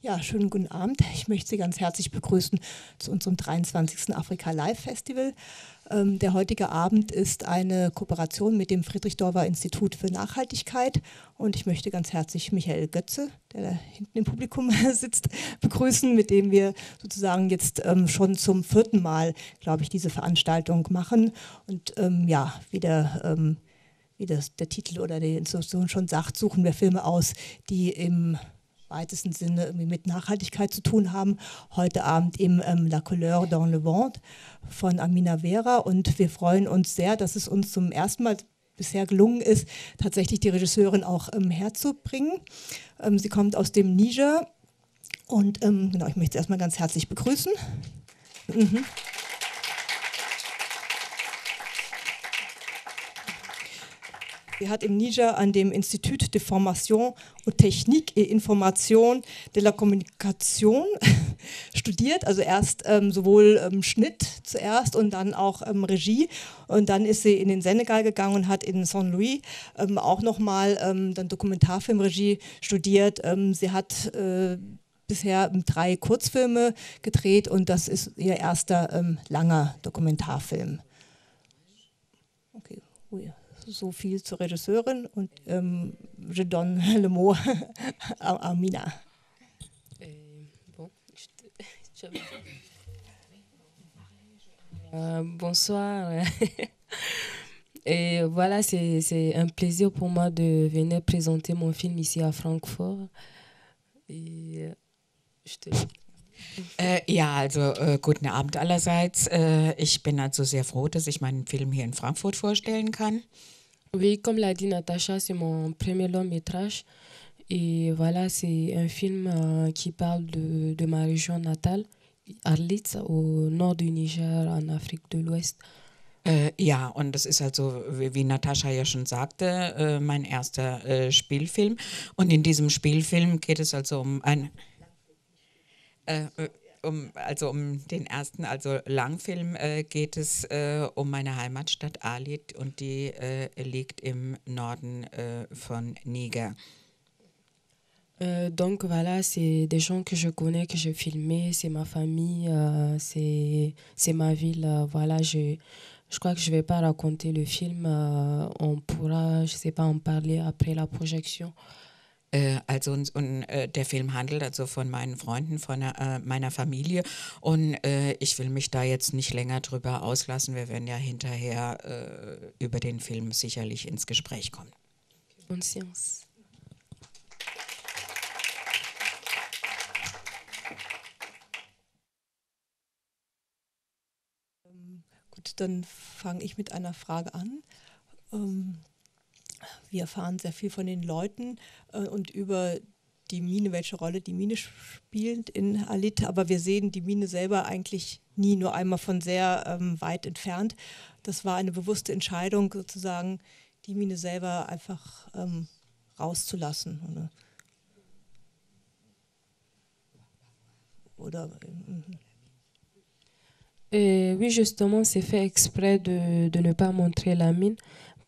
Ja, schönen guten Abend. Ich möchte Sie ganz herzlich begrüßen zu unserem 23. Afrika Live Festival. Der heutige Abend ist eine Kooperation mit dem Friedrich-Doerber-Institut für Nachhaltigkeit und ich möchte ganz herzlich Michael Götze, der da hinten im Publikum sitzt, begrüßen, mit dem wir sozusagen jetzt schon zum 4. Mal, glaube ich, diese Veranstaltung machen. Und ja, wie der Titel oder die Institution schon sagt, suchen wir Filme aus, die im weitesten Sinne irgendwie mit Nachhaltigkeit zu tun haben. Heute Abend eben La Couleur dans le Ventre von Amina Vera und wir freuen uns sehr, dass es uns zum ersten Mal bisher gelungen ist, tatsächlich die Regisseurin auch herzubringen. Sie kommt aus dem Niger und genau, ich möchte sie erstmal ganz herzlich begrüßen. Sie hat im Niger an dem Institut de Formation und Technique et Information de la Communication studiert, also erst sowohl Schnitt zuerst und dann auch Regie und dann ist sie in den Senegal gegangen und hat in Saint-Louis auch nochmal dann Dokumentarfilmregie studiert. Sie hat bisher 3 Kurzfilme gedreht und das ist ihr erster langer Dokumentarfilm. Okay, so viel zur Regisseurin und je donne le mot à Amina. Bonsoir. Et voilà, c'est un plaisir pour moi de venir présenter mon film ici à Francfort. Et je te Ja, also guten Abend allerseits. Ich bin also sehr froh, dass ich meinen Film hier in Frankfurt vorstellen kann. Oui, comme l'a dit Natacha, c'est mon premier long métrage. Et voilà, c'est un film qui parle de ma région natale, Arlit, au nord du Niger, en Afrique de l'Ouest. Ja, und das ist also, wie Natascha ja schon sagte, mein erster Spielfilm. Und in diesem Spielfilm geht es also um um den ersten, also Langfilm, geht es um meine Heimatstadt Arlit und die liegt im Norden von Niger. Donc voilà, c'est des gens que je connais, que j'ai filmés, c'est ma famille, c'est ma ville. Voilà, je crois que je ne vais pas raconter le film, on pourra, je sais pas, en parler après la projection. Also der Film handelt also von meinen Freunden, von meiner Familie und ich will mich da jetzt nicht länger drüber auslassen. Wir werden ja hinterher über den Film sicherlich ins Gespräch kommen. Bonne séance. Gut, dann fange ich mit einer Frage an. Wir erfahren sehr viel von den Leuten und über die Mine, welche Rolle die Mine spielt in Arlit, aber wir sehen die Mine selber eigentlich nie, nur einmal von sehr weit entfernt. Das war eine bewusste Entscheidung, sozusagen die Mine selber einfach rauszulassen. Oder Oui, justement, c'est fait exprès de ne pas montrer la mine.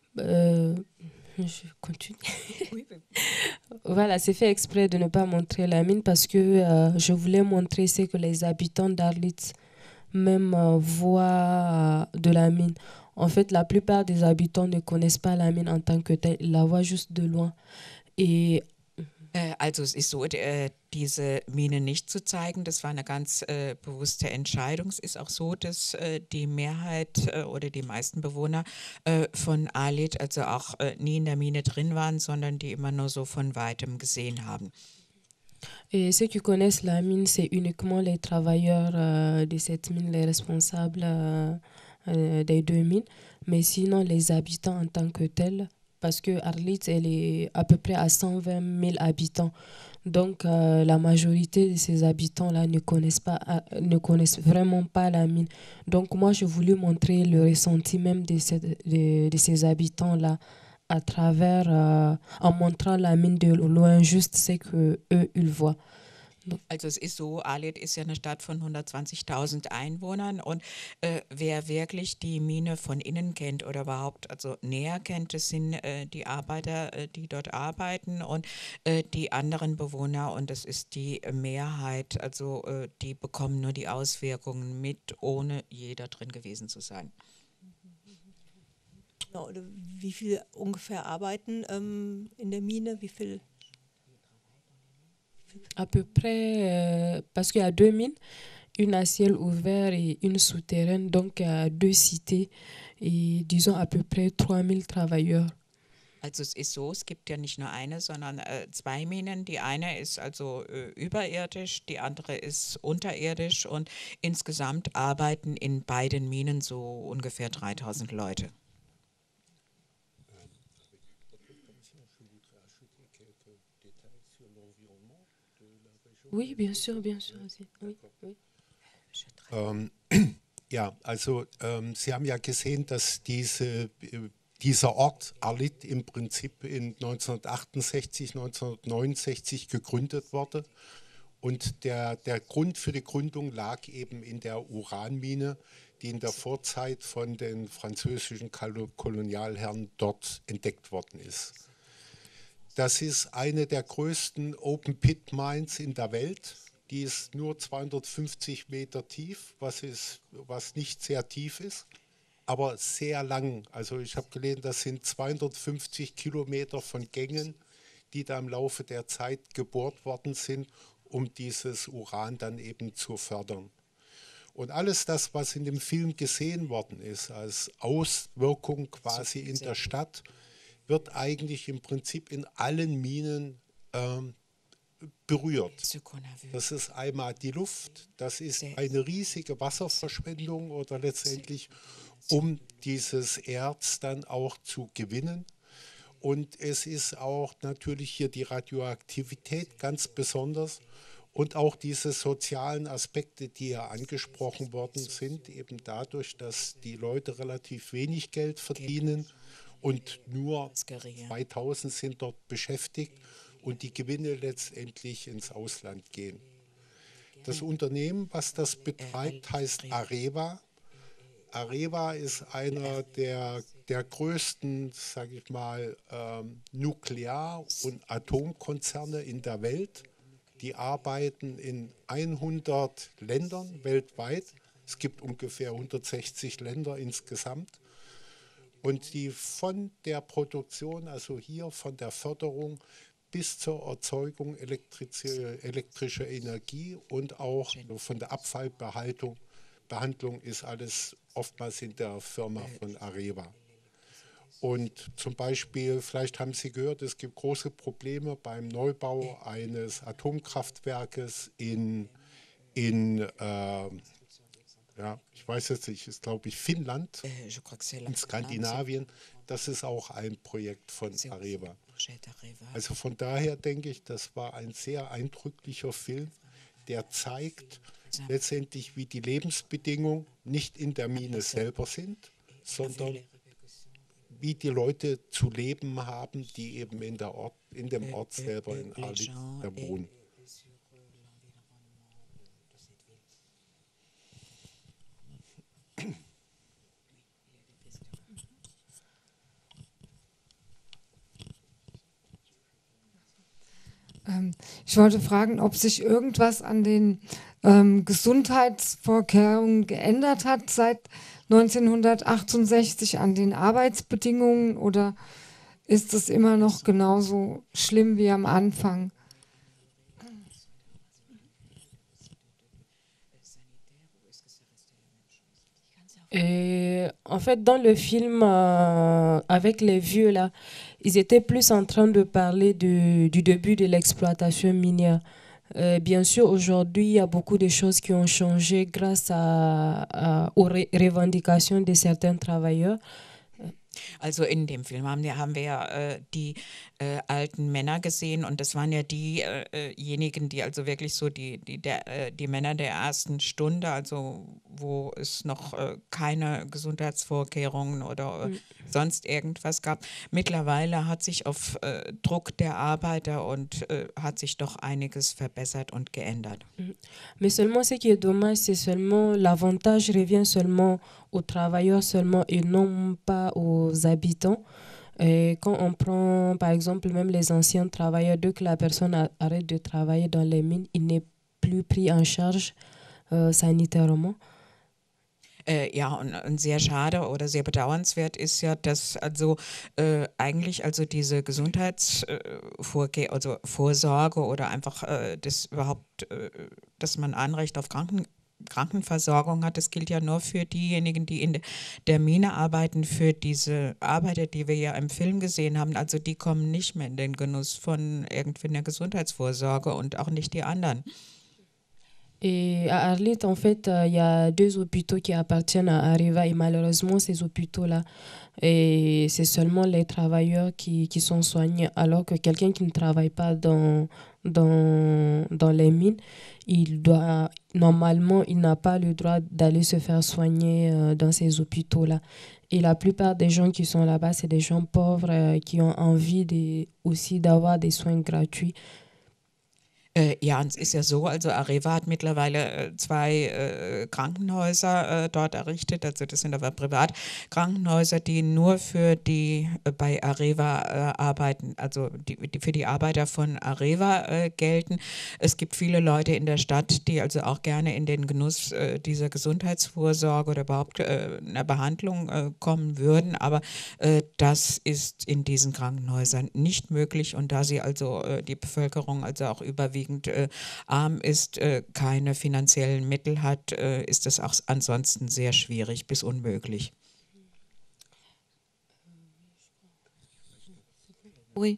Je continue. Voilà, c'est fait exprès de ne pas montrer la mine parce que je voulais montrer ce que les habitants d'Arlit même voient de la mine. En fait, la plupart des habitants ne connaissent pas la mine en tant que telle, ils la voient juste de loin. Et Also es ist so, diese Mine nicht zu zeigen, das war eine ganz bewusste Entscheidung. Es ist auch so, dass die Mehrheit oder die meisten Bewohner von Arlit also auch nie in der Mine drin waren, sondern die immer nur so von Weitem gesehen haben. Et ceux qui connaissent la mine, c'est uniquement les travailleurs de cette mine, les responsables des 2 mines, mais sinon les habitants en tant que tels, parce que Arlit, elle est à peu près à 120 000 habitants. Donc, la majorité de ces habitants-là ne connaissent vraiment pas la mine. Donc, moi, j'ai voulu montrer le ressenti même de ces habitants-là à travers, en montrant la mine de loin, juste ce qu'eux, ils voient. Also es ist so, Alet ist ja eine Stadt von 120.000 Einwohnern und wer wirklich die Mine von innen kennt oder überhaupt also näher kennt, das sind die Arbeiter, die dort arbeiten und die anderen Bewohner und das ist die Mehrheit, also die bekommen nur die Auswirkungen mit, ohne jeder drin gewesen zu sein. Oder wie viel ungefähr arbeiten in der Mine, wie viel? À peu près, parce qu'il y a deux mines, une à ciel ouvert et une souterraine, donc il y a deux cités et disons à peu près 3000 travailleurs. Also es ist so, es gibt ja nicht nur eine, sondern zwei Minen. Die eine ist also überirdisch, die andere ist unterirdisch und insgesamt arbeiten in beiden Minen so ungefähr 3000 Leute. Oui, bien sûr, bien sûr. Oui, oui. Ja, also Sie haben ja gesehen, dass dieser Ort Arlit im Prinzip in 1968, 1969 gegründet wurde. Und der Grund für die Gründung lag eben in der Uranmine, die in der Vorzeit von den französischen Kolonialherren dort entdeckt worden ist. Das ist eine der größten Open-Pit-Mines in der Welt. Die ist nur 250 Meter tief, was nicht sehr tief ist, aber sehr lang. Also ich habe gelesen, das sind 250 Kilometer von Gängen, die da im Laufe der Zeit gebohrt worden sind, um dieses Uran dann eben zu fördern. Und alles das, was in dem Film gesehen worden ist, als Auswirkung quasi in der Stadt, wird eigentlich im Prinzip in allen Minen berührt. Das ist einmal die Luft, das ist eine riesige Wasserverschwendung oder letztendlich, um dieses Erz dann auch zu gewinnen. Und es ist auch natürlich hier die Radioaktivität ganz besonders und auch diese sozialen Aspekte, die hier angesprochen worden sind, eben dadurch, dass die Leute relativ wenig Geld verdienen und nur 2000 sind dort beschäftigt und die Gewinne letztendlich ins Ausland gehen. Das Unternehmen, was das betreibt, heißt Areva. Areva ist einer der größten, sage ich mal, Nuklear- und Atomkonzerne in der Welt. Die arbeiten in 100 Ländern weltweit. Es gibt ungefähr 160 Länder insgesamt. Und die von der Produktion, also hier von der Förderung bis zur Erzeugung elektrischer Energie und auch von der Abfallbehandlung ist alles oftmals in der Firma von Areva. Und zum Beispiel, vielleicht haben Sie gehört, es gibt große Probleme beim Neubau eines Atomkraftwerkes in ich weiß jetzt nicht, ist glaube ich Finnland, in Skandinavien. Das ist auch ein Projekt von Areva. Also von daher denke ich, das war ein sehr eindrücklicher Film, der zeigt letztendlich, wie die Lebensbedingungen nicht in der Mine selber sind, sondern wie die Leute zu leben haben, die eben in dem Ort selber in Arlit wohnen. Ich wollte fragen, ob sich irgendwas an den Gesundheitsvorkehrungen geändert hat seit 1968, an den Arbeitsbedingungen, oder ist es immer noch genauso schlimm wie am Anfang? Et en fait, dans le film, avec les vieux, là, ils étaient plus en train de parler du début de l'exploitation minière. Bien sûr, aujourd'hui, il y a beaucoup de choses qui ont changé grâce aux revendications de certains travailleurs. Also in dem Film haben wir ja die alten Männer gesehen und das waren ja diejenigen, die also wirklich so die Männer der ersten Stunde, also wo es noch keine Gesundheitsvorkehrungen oder sonst irgendwas gab. Mittlerweile hat sich auf Druck der Arbeiter und hat sich doch einiges verbessert und geändert. Mais seulement ce qui est dommage, c'est seulement l'avantage revient seulement aux travailleurs seulement et non pas aux habitants. Et quand on prend par exemple même les anciens travailleurs, dès que la personne arrête de travailler dans les mines, il n'est plus pris en charge sanitairement. Ja, und sehr schade oder sehr bedauernswert ist ja, dass also eigentlich also diese Vorsorge oder einfach das überhaupt, dass man Anrecht auf Krankenversorgung hat, das gilt ja nur für diejenigen, die in der Mine arbeiten, für diese Arbeiter, die wir ja im Film gesehen haben, also die kommen nicht mehr in den Genuss von irgendwie einer Gesundheitsvorsorge und auch nicht die anderen. Et à Arlit, en fait, il y a 2 hôpitaux qui appartiennent à Areva et malheureusement, ces hôpitaux-là, et c'est seulement les travailleurs qui sont soignés, alors que quelqu'un qui ne travaille pas dans les mines, normalement, il n'a pas le droit d'aller se faire soigner dans ces hôpitaux-là. Et la plupart des gens qui sont là-bas, c'est des gens pauvres qui ont envie aussi d'avoir des soins gratuits. Ja, und es ist ja so, also Areva hat mittlerweile 2 Krankenhäuser dort errichtet, also das sind aber Privatkrankenhäuser, die nur für die bei Areva arbeiten, also für die Arbeiter von Areva gelten. Es gibt viele Leute in der Stadt, die also auch gerne in den Genuss dieser Gesundheitsvorsorge oder überhaupt einer Behandlung kommen würden, aber das ist in diesen Krankenhäusern nicht möglich und da sie also die Bevölkerung also auch überwiegend arm ist, keine finanziellen Mittel hat, ist es auch ansonsten sehr schwierig bis unmöglich. Oui.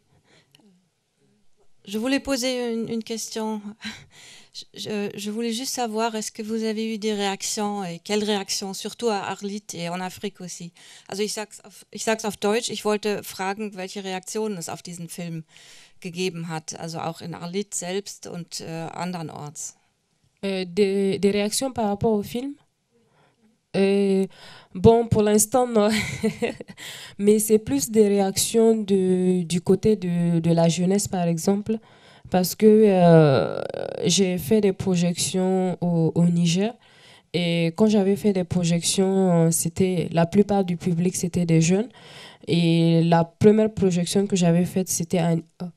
Je voulais poser une question. Je voulais juste savoir, est-ce que vous avez eu des Réactions et quelles Réactions, surtout à Arlit et en Afrique aussi. Also ich sag's auf Deutsch, ich wollte fragen, welche Reaktionen es auf diesen Film gegeben hat, also auch in Arlit selbst und andernorts. Des réactions par rapport au film? Bon, pour l'instant, non. Mais c'est plus des réactions du côté de la jeunesse, par exemple, parce que j'ai fait des projections au Niger. Et quand j'avais fait des projections, la plupart du public, c'était des jeunes. Et la première projection que j'avais faite, c'était à...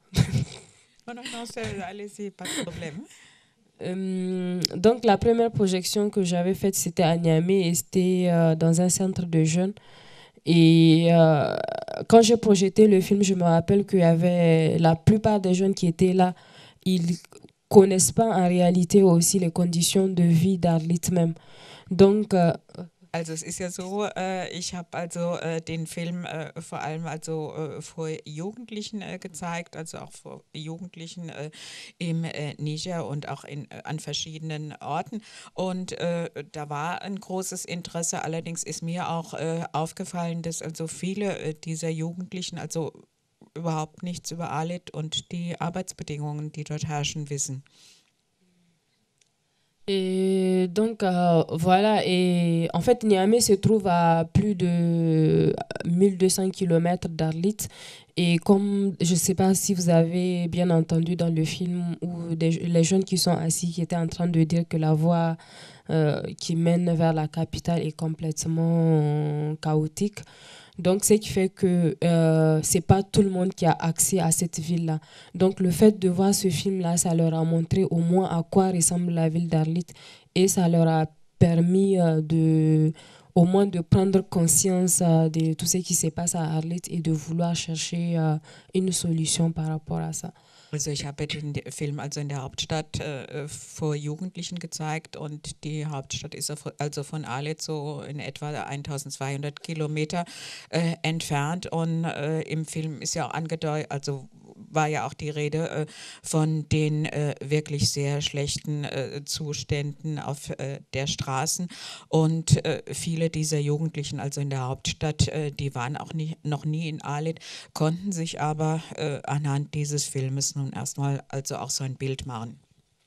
Allez-y, pas de problème. Donc la première projection que j'avais faite, c'était à Niamey et c'était dans un centre de jeunes. Et quand j'ai projeté le film, je me rappelle qu'il y avait la plupart des jeunes qui étaient là, ils connaissent pas en réalité aussi les conditions de vie d'Arlit même. Donc also es ist ja so, ich habe also den Film vor allem also vor Jugendlichen gezeigt, also auch vor Jugendlichen im Niger und auch an verschiedenen Orten. Und da war ein großes Interesse. Allerdings ist mir auch aufgefallen, dass also viele dieser Jugendlichen also überhaupt nichts über Arlit und die Arbeitsbedingungen, die dort herrschen, wissen. Et donc voilà, et en fait Niamey se trouve à plus de 1200 km d'Arlit et comme je ne sais pas si vous avez bien entendu dans le film où les jeunes qui sont assis qui étaient en train de dire que la voie qui mène vers la capitale est complètement chaotique. Donc, ce qui fait que c'est pas tout le monde qui a accès à cette ville-là. Donc, le fait de voir ce film-là, ça leur a montré au moins à quoi ressemble la ville d'Arlit et ça leur a permis au moins de prendre conscience de tout ce qui se passe à Arlit et de vouloir chercher une solution par rapport à ça. Also ich habe den Film also in der Hauptstadt vor Jugendlichen gezeigt und die Hauptstadt ist also von Arlit so in etwa 1200 Kilometer entfernt und im Film ist ja auch angedeutet, also war ja auch die Rede von den wirklich sehr schlechten Zuständen auf der Straßen. Und viele dieser Jugendlichen, also in der Hauptstadt, die waren auch noch nie in Arlit, konnten sich aber anhand dieses Filmes nun erstmal also auch so ein Bild machen.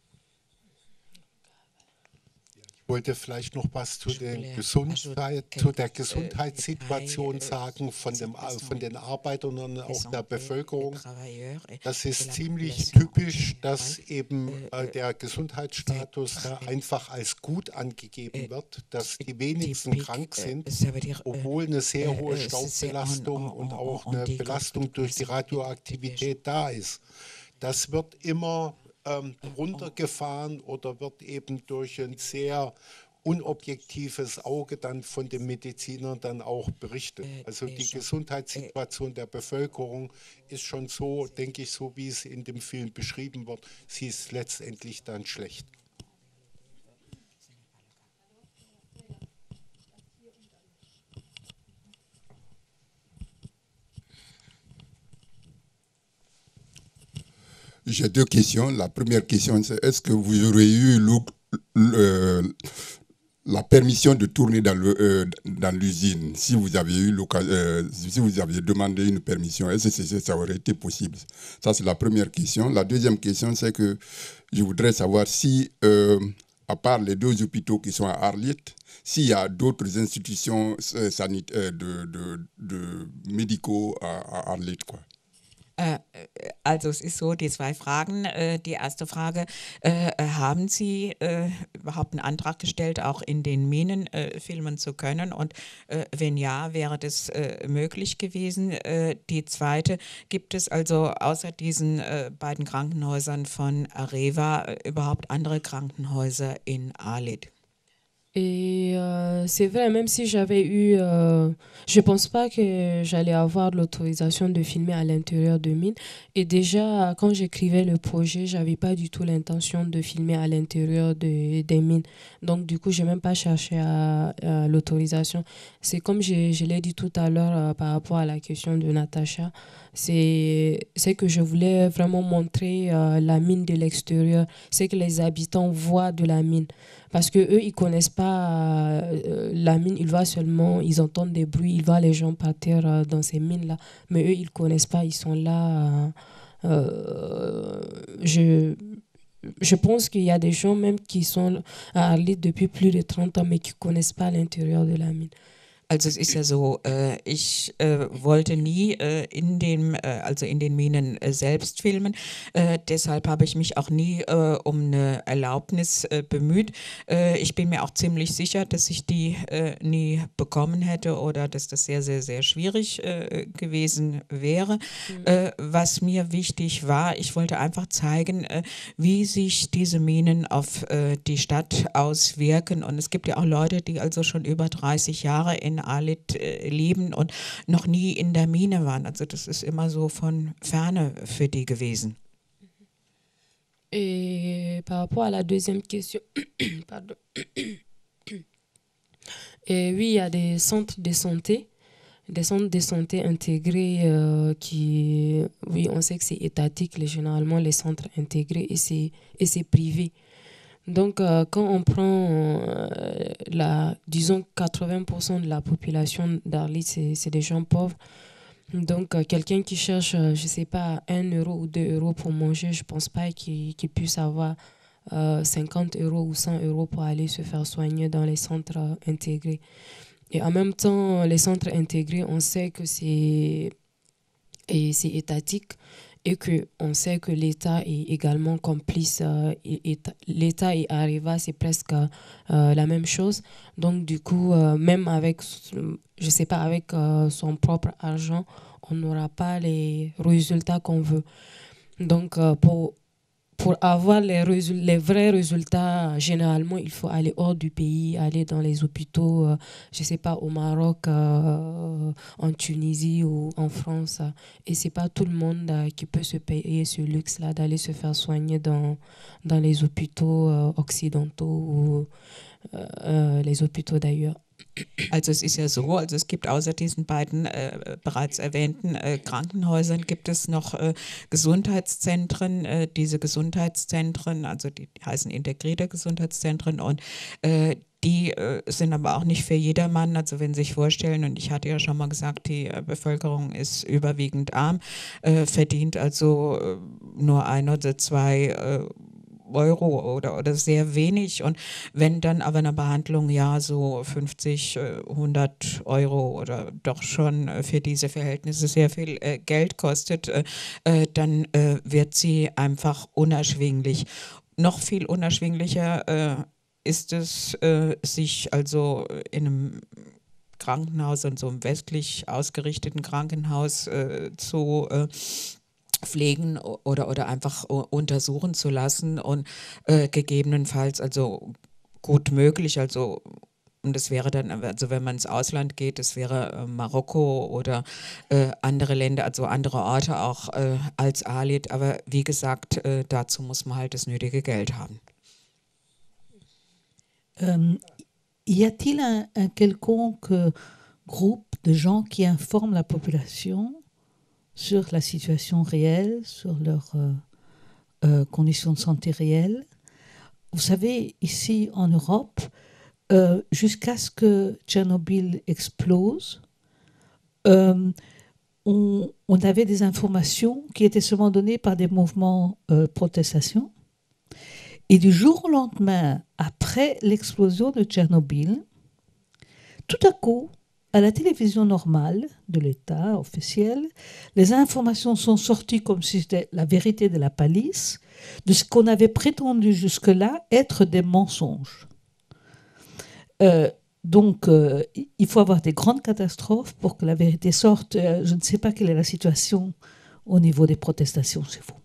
Ich wollte vielleicht noch was zu der Gesundheitssituation sagen von den Arbeitern und auch der Bevölkerung. Das ist ziemlich typisch, dass eben der Gesundheitsstatus einfach als gut angegeben wird, dass die wenigsten krank sind, obwohl eine sehr hohe Staubbelastung und auch eine Belastung durch die Radioaktivität da ist. Das wird immer runtergefahren oder wird eben durch ein sehr unobjektives Auge dann von den Medizinern dann auch berichtet. Also die Gesundheitssituation der Bevölkerung ist schon so, denke ich, so wie es in dem Film beschrieben wird, sie ist letztendlich dann schlecht. J'ai deux questions. La première question, c'est est-ce que vous aurez eu la permission de tourner dans l'usine, si vous aviez eu si vous aviez demandé une permission, est-ce que ça aurait été possible? Ça, c'est la première question. La deuxième question, c'est que je voudrais savoir si, à part les deux hôpitaux qui sont à Arlit, s'il y a d'autres institutions sanitaires de médicaux à Arlit, quoi. Also es ist so, die zwei Fragen. Die erste Frage, haben Sie überhaupt einen Antrag gestellt, auch in den Minen filmen zu können? Und wenn ja, wäre das möglich gewesen? Die zweite, gibt es also außer diesen beiden Krankenhäusern von Areva überhaupt andere Krankenhäuser in Arlit? Et c'est vrai, même si j'avais eu... je pense pas que j'allais avoir l'autorisation de filmer à l'intérieur de mines. Et déjà, quand j'écrivais le projet, j'avais pas du tout l'intention de filmer à l'intérieur des mines. Donc, du coup, j'ai même pas cherché à l'autorisation. C'est comme je l'ai dit tout à l'heure par rapport à la question de Natacha. C'est que je voulais vraiment montrer la mine de l'extérieur. C'est que les habitants voient de la mine. Parce qu'eux, ils ne connaissent pas la mine, ils entendent des bruits, ils voient les gens partir dans ces mines-là. Mais eux, ils ne connaissent pas, ils sont là. Je pense qu'il y a des gens même qui sont à Arlit depuis plus de 30 ans, mais qui ne connaissent pas l'intérieur de la mine. Also es ist ja so, ich wollte nie in den Minen selbst filmen, deshalb habe ich mich auch nie um eine Erlaubnis bemüht. Ich bin mir auch ziemlich sicher, dass ich die nie bekommen hätte oder dass das sehr, sehr, sehr schwierig gewesen wäre. Was mir wichtig war, ich wollte einfach zeigen, wie sich diese Minen auf die Stadt auswirken, und es gibt ja auch Leute, die also schon über 30 Jahre in Arlit leben und noch nie in der Mine waren. Also das ist immer so von Ferne für die gewesen. Et par rapport à la deuxième question, pardon. Et oui, il y a des centres de santé intégrés qui, oui, on sait que c'est étatique, généralement les centres intégrés, et c'est privé. Donc, quand on prend, disons, 80% de la population d'Arlit, c'est des gens pauvres. Donc, quelqu'un qui cherche, je ne sais pas, 1 euro ou 2 euros pour manger, je ne pense pas qu'il puisse avoir 50 euros ou 100 euros pour aller se faire soigner dans les centres intégrés. Et en même temps, les centres intégrés, on sait que c'est étatique. Et qu'on sait que l'État est également complice. L'État et Areva, c'est presque la même chose. Donc, du coup, même avec, je sais pas, avec son propre argent, on n'aura pas les résultats qu'on veut. Donc, pour avoir les vrais résultats, généralement, il faut aller hors du pays, aller dans les hôpitaux, je ne sais pas, au Maroc, en Tunisie ou en France. Et ce n'est pas tout le monde qui peut se payer ce luxe-là d'aller se faire soigner dans les hôpitaux occidentaux ou les hôpitaux d'ailleurs. Also es ist ja so, also es gibt außer diesen beiden bereits erwähnten Krankenhäusern gibt es noch Gesundheitszentren. Diese Gesundheitszentren, also die heißen integrierte Gesundheitszentren und die sind aber auch nicht für jedermann. Also wenn Sie sich vorstellen, und ich hatte ja schon mal gesagt, die Bevölkerung ist überwiegend arm, verdient also nur 1 oder 2 Euro oder sehr wenig, und wenn dann aber eine Behandlung ja so 50, 100 Euro oder doch schon für diese Verhältnisse sehr viel Geld kostet, dann wird sie einfach unerschwinglich. Noch viel unerschwinglicher ist es, sich also in einem Krankenhaus, in so einem westlich ausgerichteten Krankenhaus zu pflegen oder einfach untersuchen zu lassen und gegebenenfalls also gut möglich, also und das wäre dann, also wenn man ins Ausland geht, das wäre Marokko oder andere Länder, also andere Orte auch als Alit, aber wie gesagt, dazu muss man halt das nötige Geld haben. Y a-t-il un quelconque groupe de gens qui informent la population sur la situation réelle, sur leurs conditions de santé réelles? Vous savez, ici en Europe, jusqu'à ce que Tchernobyl explose, on avait des informations qui étaient seulement données par des mouvements protestation. Et du jour au lendemain, après l'explosion de Tchernobyl, tout à coup, à la télévision normale de l'État officiel, les informations sont sorties comme si c'était la vérité de la palisse, de ce qu'on avait prétendu jusque-là être des mensonges. Donc, il faut avoir des grandes catastrophes pour que la vérité sorte. Je ne sais pas quelle est la situation au niveau des protestations chez vous.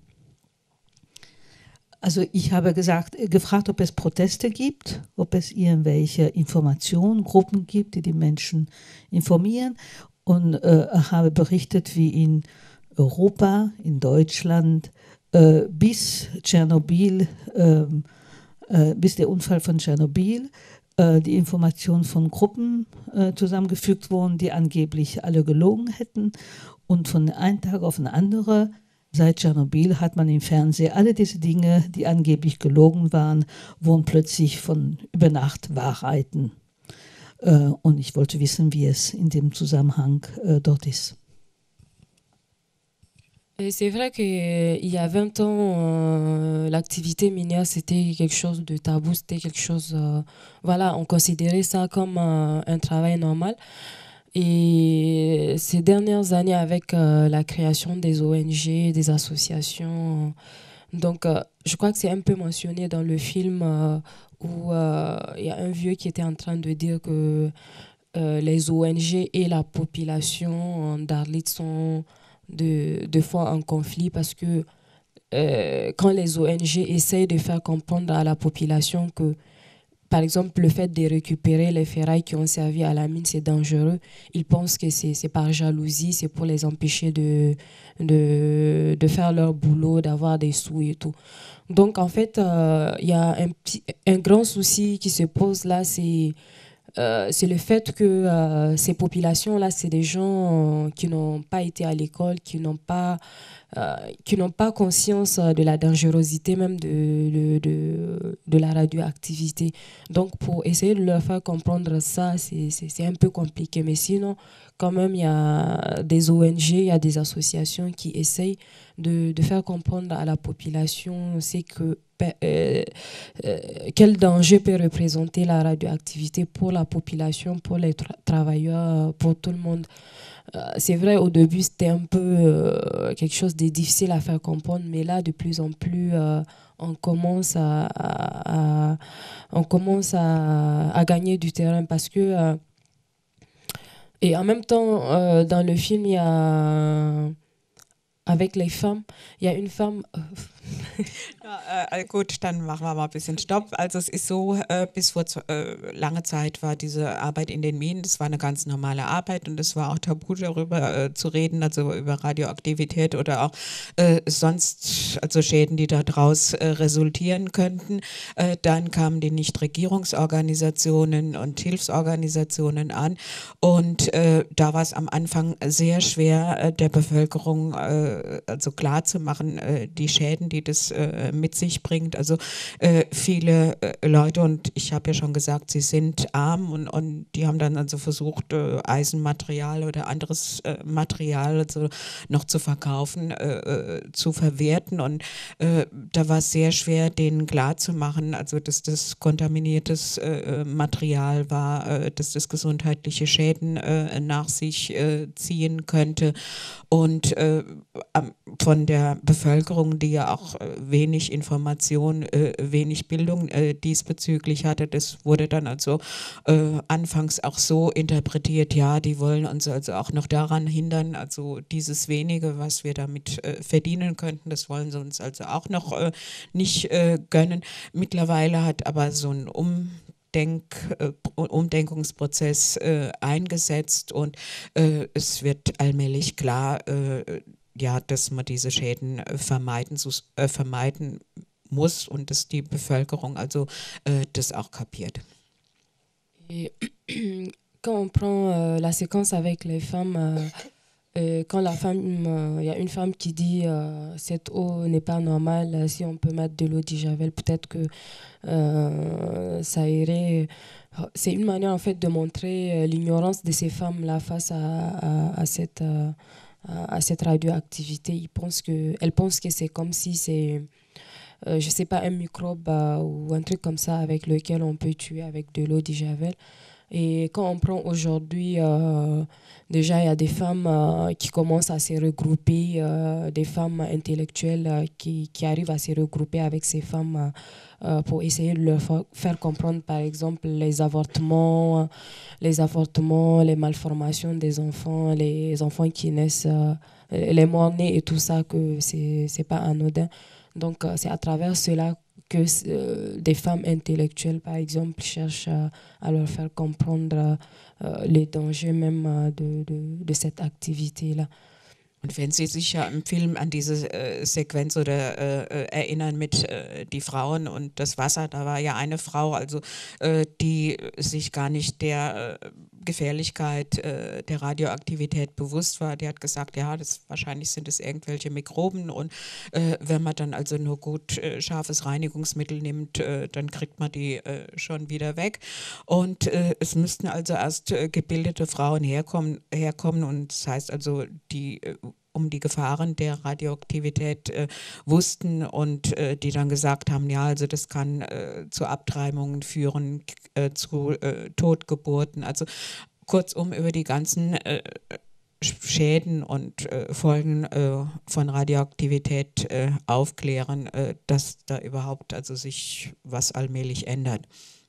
Also ich habe gefragt, ob es Proteste gibt, ob es irgendwelche Informationen, Gruppen gibt, die die Menschen informieren, und habe berichtet, wie in Europa, in Deutschland, bis Tschernobyl, bis der Unfall von Tschernobyl, die Informationen von Gruppen zusammengefügt wurden, die angeblich alle gelogen hätten, und von einem Tag auf den anderen seit Tschernobyl hat man im Fernsehen alle diese Dinge, die angeblich gelogen waren, wurden plötzlich von über Nacht Wahrheiten. Und ich wollte wissen, wie es in dem Zusammenhang dort ist. C'est vrai qu'il y a 20 ans, l'activité minière, c'était quelque chose de tabou, c'était quelque chose, voilà, on considérait ça comme un travail normal. Et ces dernières années, avec la création des ONG, des associations, donc je crois que c'est un peu mentionné dans le film où il y a un vieux qui était en train de dire que les ONG et la population d'Arlit sont de fois en conflit, parce que quand les ONG essayent de faire comprendre à la population que, par exemple, le fait de récupérer les ferrailles qui ont servi à la mine, c'est dangereux, ils pensent que c'est par jalousie, c'est pour les empêcher de faire leur boulot, d'avoir des sous et tout. Donc, en fait, il y a un grand souci qui se pose là, c'est le fait que ces populations-là, c'est des gens qui n'ont pas été à l'école, qui n'ont pas conscience de la dangerosité même de la radioactivité. Donc, pour essayer de leur faire comprendre ça, c'est un peu compliqué. Mais sinon, quand même, il y a des ONG, il y a des associations qui essayent de faire comprendre à la population quel danger peut représenter la radioactivité pour la population, pour les travailleurs, pour tout le monde. C'est vrai, au début, c'était un peu quelque chose de difficile à faire comprendre, mais là, de plus en plus, on commence à gagner du terrain, parce que... et en même temps, dans le film, il y a... Avec les femmes, il y a une femme... Ja, gut, dann machen wir mal ein bisschen Stopp. Also es ist so, bis vor lange Zeit war diese Arbeit in den Minen, das war eine ganz normale Arbeit und es war auch tabu darüber zu reden, also über Radioaktivität oder auch sonst, also Schäden, die daraus resultieren könnten. Dann kamen die Nichtregierungsorganisationen und Hilfsorganisationen an und da war es am Anfang sehr schwer, der Bevölkerung also klar zu machen, die Schäden, die das mit sich bringt. Also viele Leute, und ich habe ja schon gesagt, sie sind arm und die haben dann also versucht, Eisenmaterial oder anderes Material also noch zu verkaufen, zu verwerten. Und da war es sehr schwer, denen klarzumachen, also dass das kontaminiertes Material war, dass das gesundheitliche Schäden nach sich ziehen könnte. Und von der Bevölkerung, die ja auch wenig Information, wenig Bildung diesbezüglich hatte, das wurde dann also anfangs auch so interpretiert, ja, die wollen uns also auch noch daran hindern, also dieses wenige, was wir damit verdienen könnten, das wollen sie uns also auch noch nicht gönnen. Mittlerweile hat aber so ein Umdenkungsprozess eingesetzt und es wird allmählich klar, ja, dass man diese Schäden vermeiden muss und dass die Bevölkerung also das auch kapiert. Et quand on prend la séquence avec les femmes, quand la femme, y a une femme qui dit cette eau n'est pas normale, si on peut mettre de l'eau de Javel, peut-être que ça irait. C'est une manière en fait de montrer l'ignorance de ces femmes-là face à cette radioactivité. Elles pensent que c'est comme si c'est, je sais pas, un microbe ou un truc comme ça avec lequel on peut tuer avec de l'eau de Javel. Et quand on prend aujourd'hui, déjà il y a des femmes qui commencent à se regrouper, des femmes intellectuelles qui arrivent à se regrouper avec ces femmes pour essayer de leur faire comprendre, par exemple, les avortements, les malformations des enfants, les enfants qui naissent, les morts-nés et tout ça, que c'est pas anodin. Donc c'est à travers cela que des femmes intellectuelles, par exemple, cherchent à leur faire comprendre les dangers même de cette activité-là. Und wenn Sie sich ja im Film an diese Sequenz oder erinnern mit die Frauen und das Wasser, da war ja eine Frau, also die sich gar nicht der Gefährlichkeit der Radioaktivität bewusst war. Die hat gesagt, ja, wahrscheinlich sind es irgendwelche Mikroben und wenn man dann also nur gut scharfes Reinigungsmittel nimmt, dann kriegt man die schon wieder weg. Und es müssten also erst gebildete Frauen herkommen und das heißt also, die um die Gefahren der Radioaktivität wussten und die dann gesagt haben, ja, also das kann zu Abtreibungen führen, zu Totgeburten, also kurzum über die ganzen Schäden und Folgen von Radioaktivität aufklären, dass da überhaupt also sich was allmählich ändert.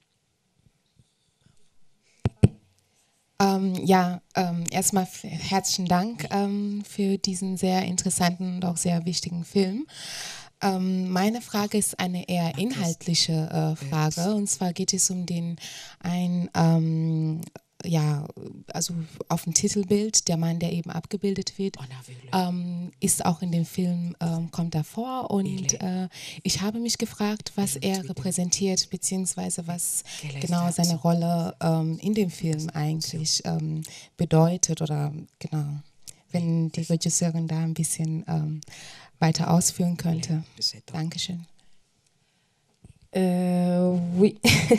Erstmal herzlichen Dank für diesen sehr interessanten und auch sehr wichtigen Film. Meine Frage ist eine eher inhaltliche Frage, und zwar geht es um also auf dem Titelbild, der Mann, der eben abgebildet wird, ist auch in dem Film, kommt er vor und ich habe mich gefragt, was er repräsentiert, beziehungsweise was genau seine Rolle in dem Film eigentlich bedeutet oder genau, wenn die Regisseurin da ein bisschen weiter ausführen könnte. Dankeschön. Oui.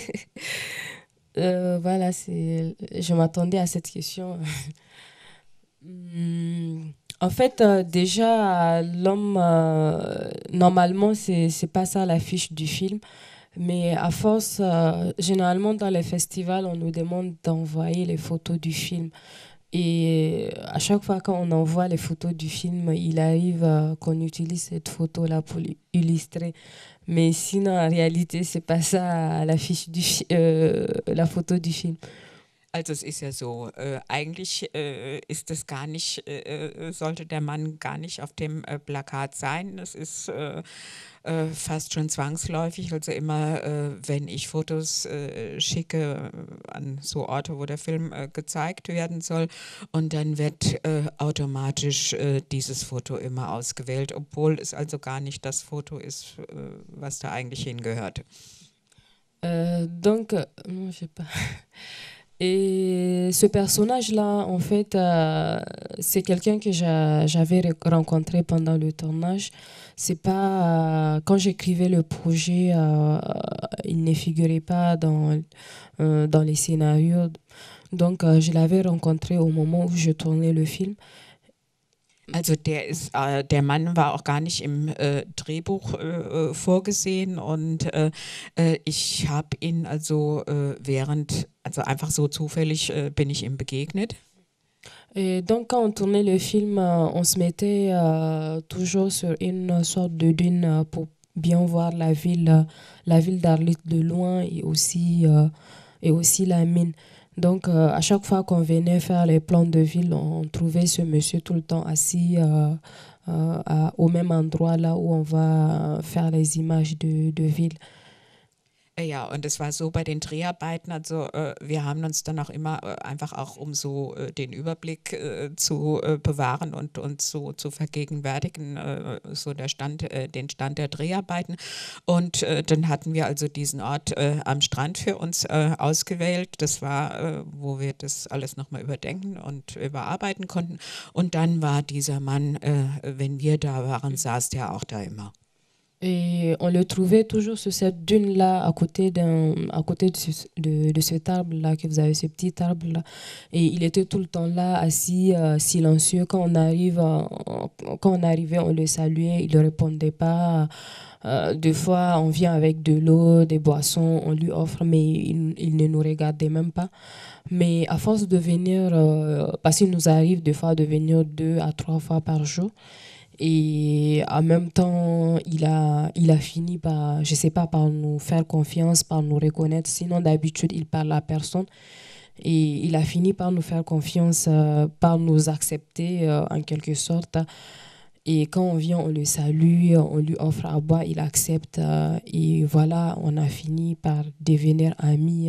Voilà, je m'attendais à cette question. En fait, déjà, l'homme, normalement, c'est pas ça la fiche du film. Mais à force, généralement, dans les festivals, on nous demande d'envoyer les photos du film. Et à chaque fois qu'on envoie les photos du film, il arrive qu'on utilise cette photo-là pour illustrer. Mais sinon, en réalité, c'est pas ça la photo du film. Also es ist ja so, eigentlich ist es gar nicht, sollte der Mann gar nicht auf dem Plakat sein. Es ist fast schon zwangsläufig. Also immer, wenn ich Fotos schicke an so Orte, wo der Film gezeigt werden soll, und dann wird automatisch dieses Foto immer ausgewählt, obwohl es also gar nicht das Foto ist, was da eigentlich hingehörte. Donc, non, je sais pas. Et ce personnage-là, en fait, c'est quelqu'un que j'avais rencontré pendant le tournage. C'est pas quand j'écrivais le projet, il ne figurait pas dans les scénarios. Donc, je l'avais rencontré au moment où je tournais le film. Also der Mann war auch gar nicht im Drehbuch vorgesehen, und ich habe ihn also also einfach so zufällig bin ich ihm begegnet. Et donc, quand on tournait le film, on se mettait toujours sur une sorte de dune pour bien voir la ville d'Arlit de loin, et aussi la mine. Donc, à chaque fois qu'on venait faire les plans de ville, on trouvait ce monsieur tout le temps assis au même endroit, là où on va faire les images de ville. Ja, und es war so bei den Dreharbeiten, also wir haben uns dann auch immer einfach auch, um so den Überblick zu bewahren und uns so zu vergegenwärtigen, so den Stand der Dreharbeiten. Und dann hatten wir also diesen Ort am Strand für uns ausgewählt. Das war, wo wir das alles nochmal überdenken und überarbeiten konnten. Und dann war dieser Mann, wenn wir da waren, saß der auch da immer. Et on le trouvait toujours sur cette dune-là, à côté de cet arbre-là, que vous avez, ce petit arbre-là. Et il était tout le temps là, assis, silencieux. Quand on arrivait, on le saluait, il ne répondait pas. Des fois, on vient avec de l'eau, des boissons, on lui offre, mais il ne nous regardait même pas. Mais à force de venir, parce qu'il nous arrive des fois de venir 2 à 3 fois par jour, et en même temps, il a fini par, je sais pas, par nous faire confiance, par nous reconnaître. Sinon, d'habitude, il parle à personne. Et il a fini par nous faire confiance, par nous accepter en quelque sorte. Et quand on vient, on le salue, on lui offre à boire, il accepte. Et voilà, on a fini par devenir amis.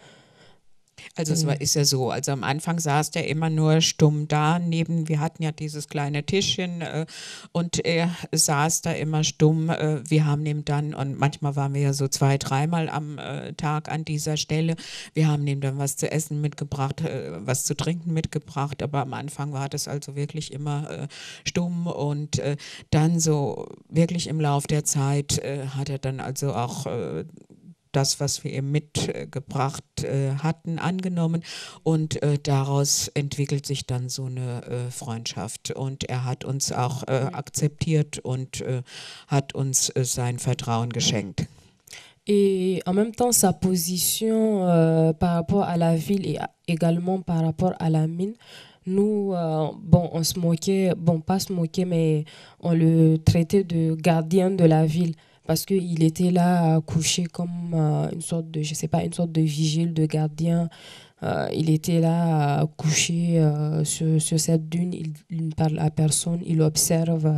Also ist ja so, also am Anfang saß der immer nur stumm da, wir hatten ja dieses kleine Tischchen und er saß da immer stumm. Wir haben ihm dann, und manchmal waren wir ja so 2-, 3-mal am Tag an dieser Stelle, wir haben ihm dann was zu essen mitgebracht, was zu trinken mitgebracht, aber am Anfang war das also wirklich immer stumm, und dann so wirklich im Lauf der Zeit hat er dann also auch das, was wir ihm mitgebracht hatten, angenommen, und daraus entwickelt sich dann so eine Freundschaft, und er hat uns auch akzeptiert und hat uns sein Vertrauen geschenkt. Et en même temps, sa position par rapport à la ville et également par rapport à la mine, nous, on se moquait, pas se moquer, mais on le traitait de gardien de la ville. Parce qu'il était là couché comme une sorte de vigile, de gardien. Il était là couché sur cette dune, il ne parle à personne, il observe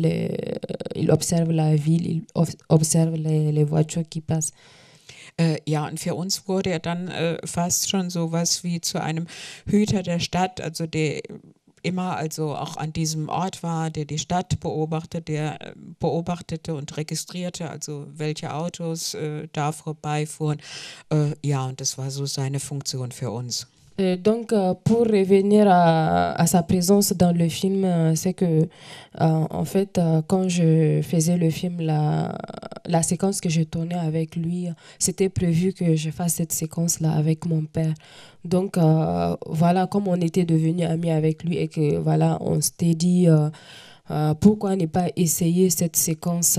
la ville, il observe les voitures qui passent. Ja, und für uns wurde er dann fast schon sowas wie zu einem Hüter der Stadt, also der immer also auch an diesem Ort war, der die Stadt beobachtete und registrierte, also welche Autos da vorbeifuhren. Ja, und das war so seine Funktion für uns. Donc, pour revenir à sa présence dans le film, c'est que, en fait, quand je faisais le film, la séquence que j'ai tournée avec lui, c'était prévu que je fasse cette séquence-là avec mon père. Donc, voilà, comme on était devenus amis avec lui et que, voilà, on s'était dit, pourquoi ne pas essayer cette séquence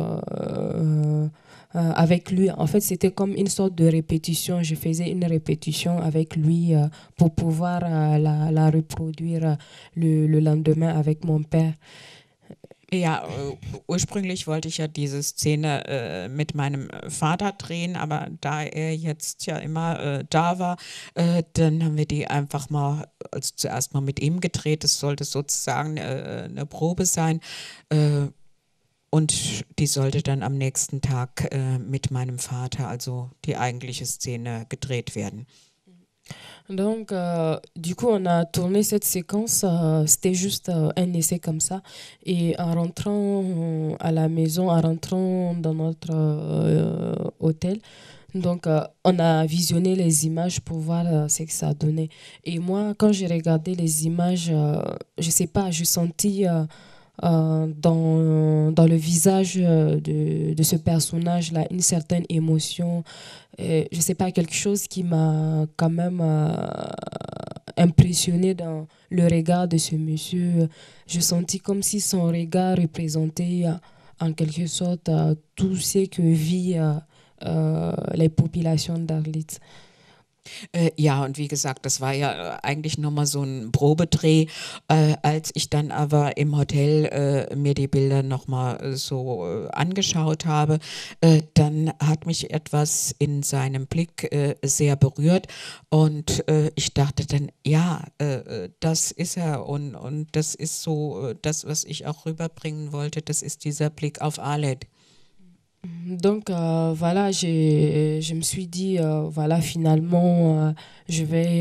avec lui. En fait, c'était comme une sorte de répétition. Je faisais une répétition avec lui pour pouvoir la reproduire le lendemain avec mon père. Ja, ursprünglich wollte ich ja diese Szene mit meinem Vater drehen, aber da er jetzt ja immer da war, dann haben wir die einfach mal, also zuerst mal mit ihm gedreht. Es sollte sozusagen eine Probe sein und die sollte dann am nächsten Tag mit meinem Vater, also die eigentliche Szene, gedreht werden. Donc, du coup, on a tourné cette séquence, c'était juste un essai comme ça. Et en rentrant à la maison, en rentrant dans notre hôtel, donc on a visionné les images pour voir ce que ça donnait. Et moi, quand j'ai regardé les images, je sais pas, j'ai senti dans le visage de ce personnage-là une certaine émotion. Je sais pas, quelque chose qui m'a quand même impressionné dans le regard de ce monsieur. Je sentis comme si son regard représentait en quelque sorte tout ce que vivent les populations d'Arlit. Ja, und wie gesagt, das war ja eigentlich nur mal so ein Probedreh. Als ich dann aber im Hotel mir die Bilder nochmal so angeschaut habe, dann hat mich etwas in seinem Blick sehr berührt und ich dachte dann, ja, das ist er und das ist so das, was ich auch rüberbringen wollte, das ist dieser Blick auf Arlet. Donc voilà, je me suis dit, voilà, finalement, je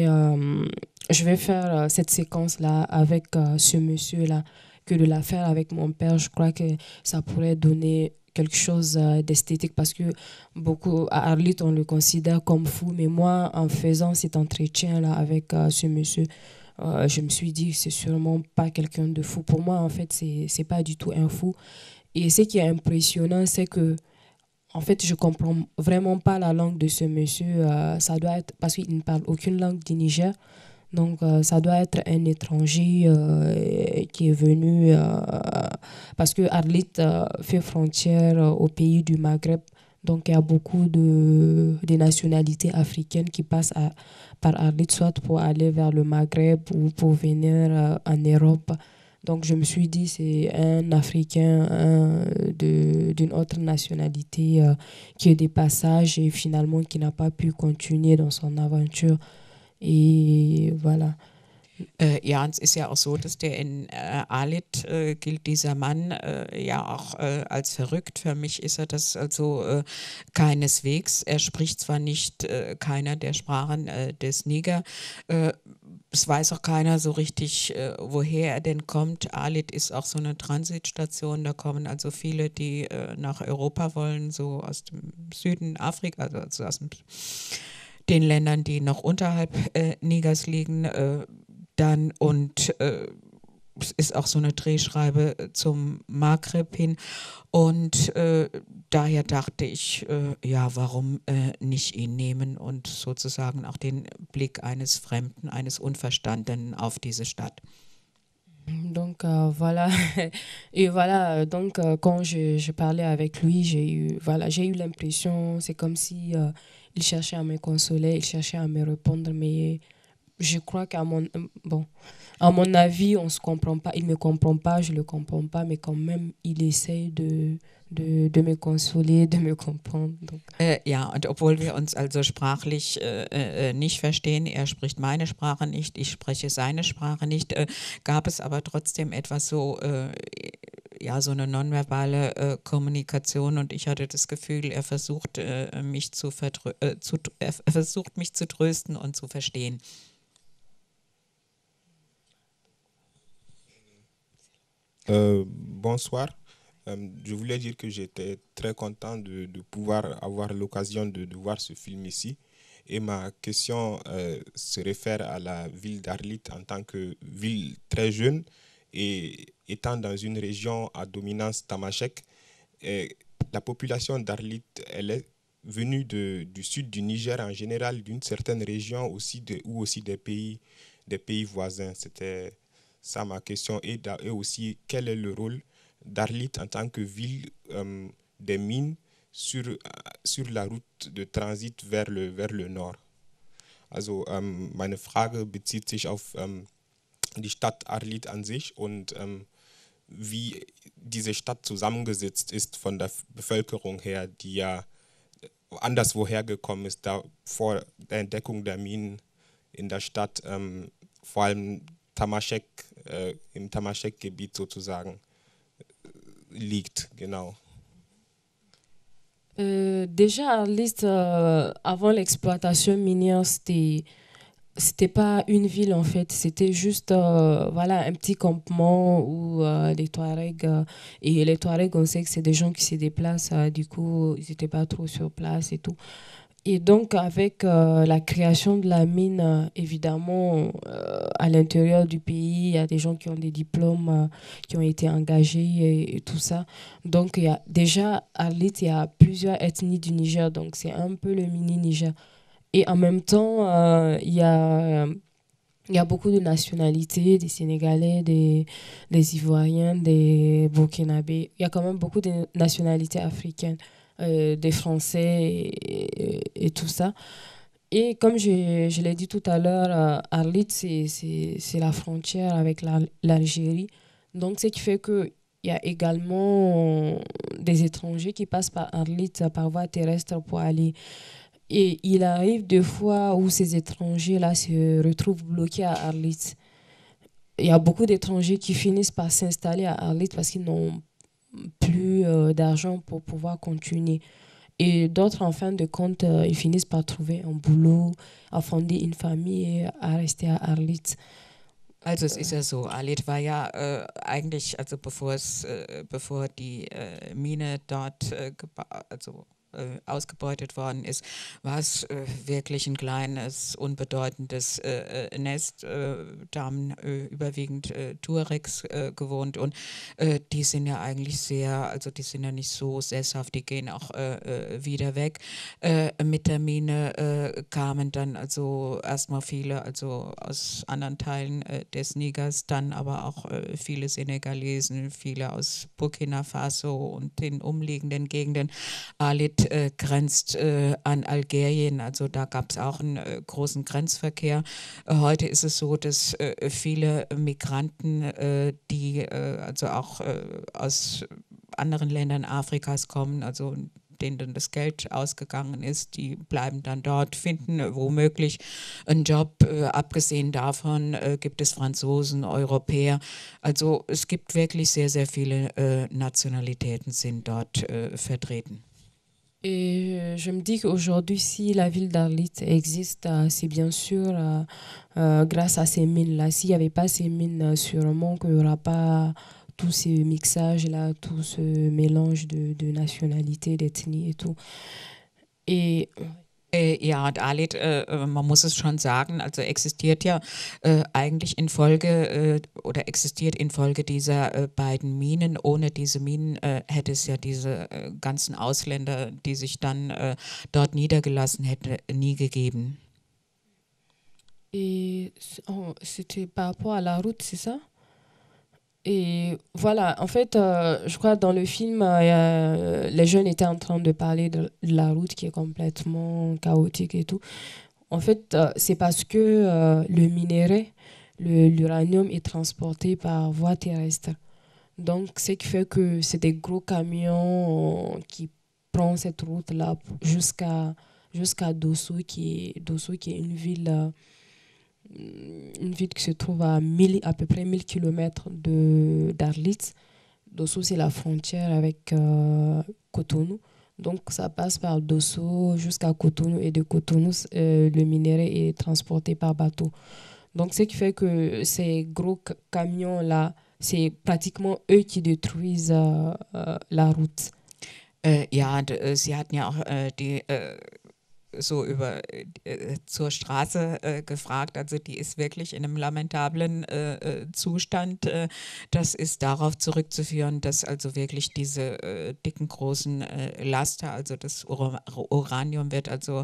vais faire cette séquence-là avec ce monsieur-là, que de la faire avec mon père. Je crois que ça pourrait donner quelque chose d'esthétique parce que beaucoup, à Arlit, on le considère comme fou. Mais moi, en faisant cet entretien-là avec ce monsieur, je me suis dit que c'est sûrement pas quelqu'un de fou. Pour moi, en fait, c'est pas du tout un fou. Et ce qui est impressionnant, c'est que en fait, je comprends vraiment pas la langue de ce monsieur. Ça doit être parce qu'il ne parle aucune langue du Niger. Donc, ça doit être un étranger qui est venu parce que Arlit fait frontière au pays du Maghreb. Donc, il y a beaucoup de nationalités africaines qui passent par Arlit, soit pour aller vers le Maghreb ou pour venir en Europe. Donc, je me suis dit, c'est un Africain d'une autre nationalité qui est des passages et finalement qui n'a pas pu continuer dans son aventure. Et voilà. Ja, und es ist ja auch so, dass der in Arlit gilt dieser Mann ja auch als verrückt. Für mich ist er das also keineswegs. Er spricht zwar nicht keiner der Sprachen des Niger, es weiß auch keiner so richtig, woher er denn kommt. Arlit ist auch so eine Transitstation, da kommen also viele, die nach Europa wollen, so aus dem Süden Afrika, also aus den Ländern, die noch unterhalb Nigers liegen, dann und es ist auch so eine Drehschreibe zum Maghreb hin und daher dachte ich, ja, warum nicht ihn nehmen und sozusagen auch den Blick eines Fremden, eines Unverstandenen auf diese Stadt. Donc voilà, et voilà, donc quand je parlais avec lui, j'ai eu l'impression, c'est comme si il cherchait à me consoler, il cherchait à me répondre, mais je crois qu'à à mon avis, on se comprend pas. Il me comprend pas, je le comprends pas, mais quand même, il essaye de me consoler, de me comprendre. Donc. Ja, und obwohl wir uns also sprachlich nicht verstehen, er spricht meine Sprache nicht, ich spreche seine Sprache nicht, gab es aber trotzdem etwas so, ja, so eine nonverbale Kommunikation und ich hatte das Gefühl, er versucht, mich zu trösten und zu verstehen. Bonsoir. Je voulais dire que j'étais très content de pouvoir avoir l'occasion de voir ce film ici. Et ma question se réfère à la ville d'Arlit en tant que ville très jeune et étant dans une région à dominance tamashek. La population d'Arlit, elle est venue du sud du Niger en général, d'une certaine région aussi ou aussi des pays voisins. C'était ça ma question. Et aussi, quel est le rôle d'Arlit en tant que ville des mines sur la route de Transit vers le Nord? Also meine Frage bezieht sich auf die Stadt Arlit an sich und wie diese Stadt zusammengesetzt ist von der Bevölkerung her, die ja anderswoher gekommen ist, da vor der Entdeckung der Minen in der Stadt, vor allem Tamaschek, im Tamaschek-Gebiet sozusagen liegt, genau. Déjà, Arlit, avant l'exploitation minière, c'était pas une ville en fait, c'était juste voilà, un petit campement où les Touaregs, et les Touaregs, on sait que c'est des gens qui se déplacent, du coup, ils n'étaient pas trop sur place et tout. Et donc, avec la création de la mine, évidemment, à l'intérieur du pays, il y a des gens qui ont des diplômes, qui ont été engagés et tout ça. Donc, il y a déjà, Arlit, il y a plusieurs ethnies du Niger, donc c'est un peu le mini-Niger. Et en même temps, il y a beaucoup de nationalités, des Sénégalais, des Ivoiriens, des Burkinabés. Il y a quand même beaucoup de nationalités africaines. Des Français et tout ça. Et comme je l'ai dit tout à l'heure, Arlit, c'est la frontière avec l'Algérie. Donc, ce qui fait qu'il y a également des étrangers qui passent par Arlit par voie terrestre pour aller. Et il arrive des fois où ces étrangers-là se retrouvent bloqués à Arlit. Il y a beaucoup d'étrangers qui finissent par s'installer à Arlit parce qu'ils n'ont plus d'argent pour pouvoir continuer. Et d'autres, en fin de compte, ils finissent par trouver un boulot, à fonder une famille et à rester à Arlit. Also es ist ja so, Arlit war ja eigentlich, also bevor die Mine dort ausgebeutet worden ist, war es wirklich ein kleines, unbedeutendes Nest. Da haben überwiegend Tuaregs gewohnt und die sind ja eigentlich die sind ja nicht so sesshaft, die gehen auch wieder weg. Mit der Mine kamen dann also erstmal viele, also aus anderen Teilen des Nigers, dann aber auch viele Senegalesen, viele aus Burkina Faso und den umliegenden Gegenden. Arlit grenzt an Algerien, also da gab es auch einen großen Grenzverkehr. Heute ist es so, dass viele Migranten, die also auch aus anderen Ländern Afrikas kommen, also denen dann das Geld ausgegangen ist, die bleiben dann dort, finden womöglich einen Job. Abgesehen davon gibt es Franzosen, Europäer. Also es gibt wirklich sehr, sehr viele Nationalitäten sind dort vertreten. Et je me dis qu'aujourd'hui, si la ville d'Arlit existe, c'est bien sûr grâce à ces mines-là. S'il n'y avait pas ces mines, sûrement qu'il n'y aura pas tout ce mixage-là, tout ce mélange de nationalités, d'ethnies et tout. Et ja, und Arlit, man muss es schon sagen, also existiert ja eigentlich existiert infolge dieser beiden Minen. Ohne diese Minen hätte es ja diese ganzen Ausländer, die sich dann dort niedergelassen hätten, nie gegeben. Et c'était par rapport à la route, c'est ça? Et voilà, en fait, je crois que dans le film, les jeunes étaient en train de parler de la route qui est complètement chaotique et tout. En fait, c'est parce que le minerai, l'uranium est transporté par voie terrestre. Donc, ce qui fait que c'est des gros camions qui prennent cette route-là jusqu'à Dosso, qui est une ville qui se trouve à peu près 1000 km d'Arlit. Dosso, c'est la frontière avec Cotonou. Donc, ça passe par Dosso jusqu'à Cotonou. Et de Cotonou, le minerai est transporté par bateau. Donc, ce qui fait que ces gros camions-là, c'est pratiquement eux qui détruisent la route. Ja, Sie hatten ja auch zur Straße gefragt, also die ist wirklich in einem lamentablen Zustand. Das ist darauf zurückzuführen, dass also wirklich diese dicken großen Laster, also das Uranium wird also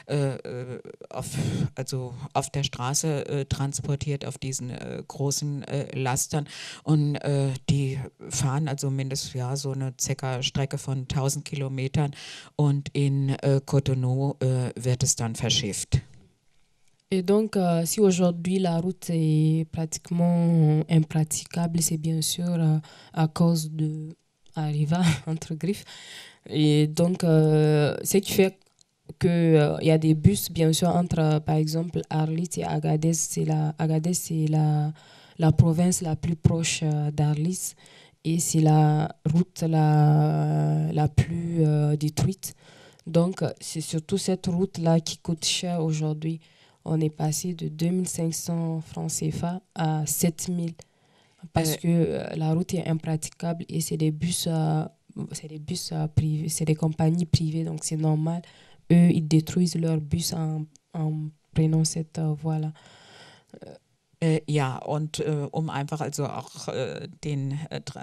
auf der Straße transportiert auf diesen großen Lastern und die fahren also mindestens so eine circa Strecke von 1000 Kilometern und in Cotonou wird es dann verschifft. Et donc, si aujourd'hui la route est pratiquement impraticable, c'est bien sûr à cause de Arriva, entre griffes. Et donc, ce qui fait qu'il y a des bus, bien sûr, entre, par exemple, Arlit et Agadez. Agadez, c'est la province la plus proche d'Arlit et c'est la route la plus détruite. Donc, c'est surtout cette route-là qui coûte cher aujourd'hui. On est passé de 2500 francs CFA à 7000 parce que la route est impraticable et c'est des bus privés, c'est des compagnies privées, donc c'est normal. Eux, ils détruisent leurs bus en prenant cette voie-là. Ja, und um einfach also auch den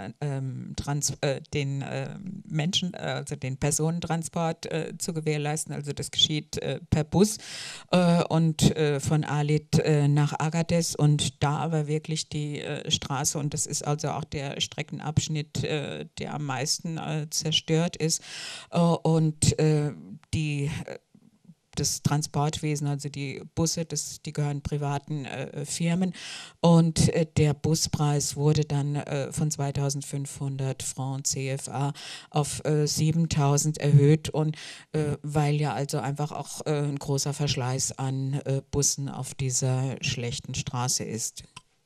Menschen, also den Personentransport zu gewährleisten. Also das geschieht per Bus und von Arlit nach Agadez und da aber wirklich die Straße und das ist also auch der Streckenabschnitt, der am meisten zerstört ist und das Transportwesen, also die Busse, die gehören privaten Firmen und der Buspreis wurde dann von 2.500 Francs CFA auf 7.000 erhöht und weil ja also einfach auch ein großer Verschleiß an Bussen auf dieser schlechten Straße ist.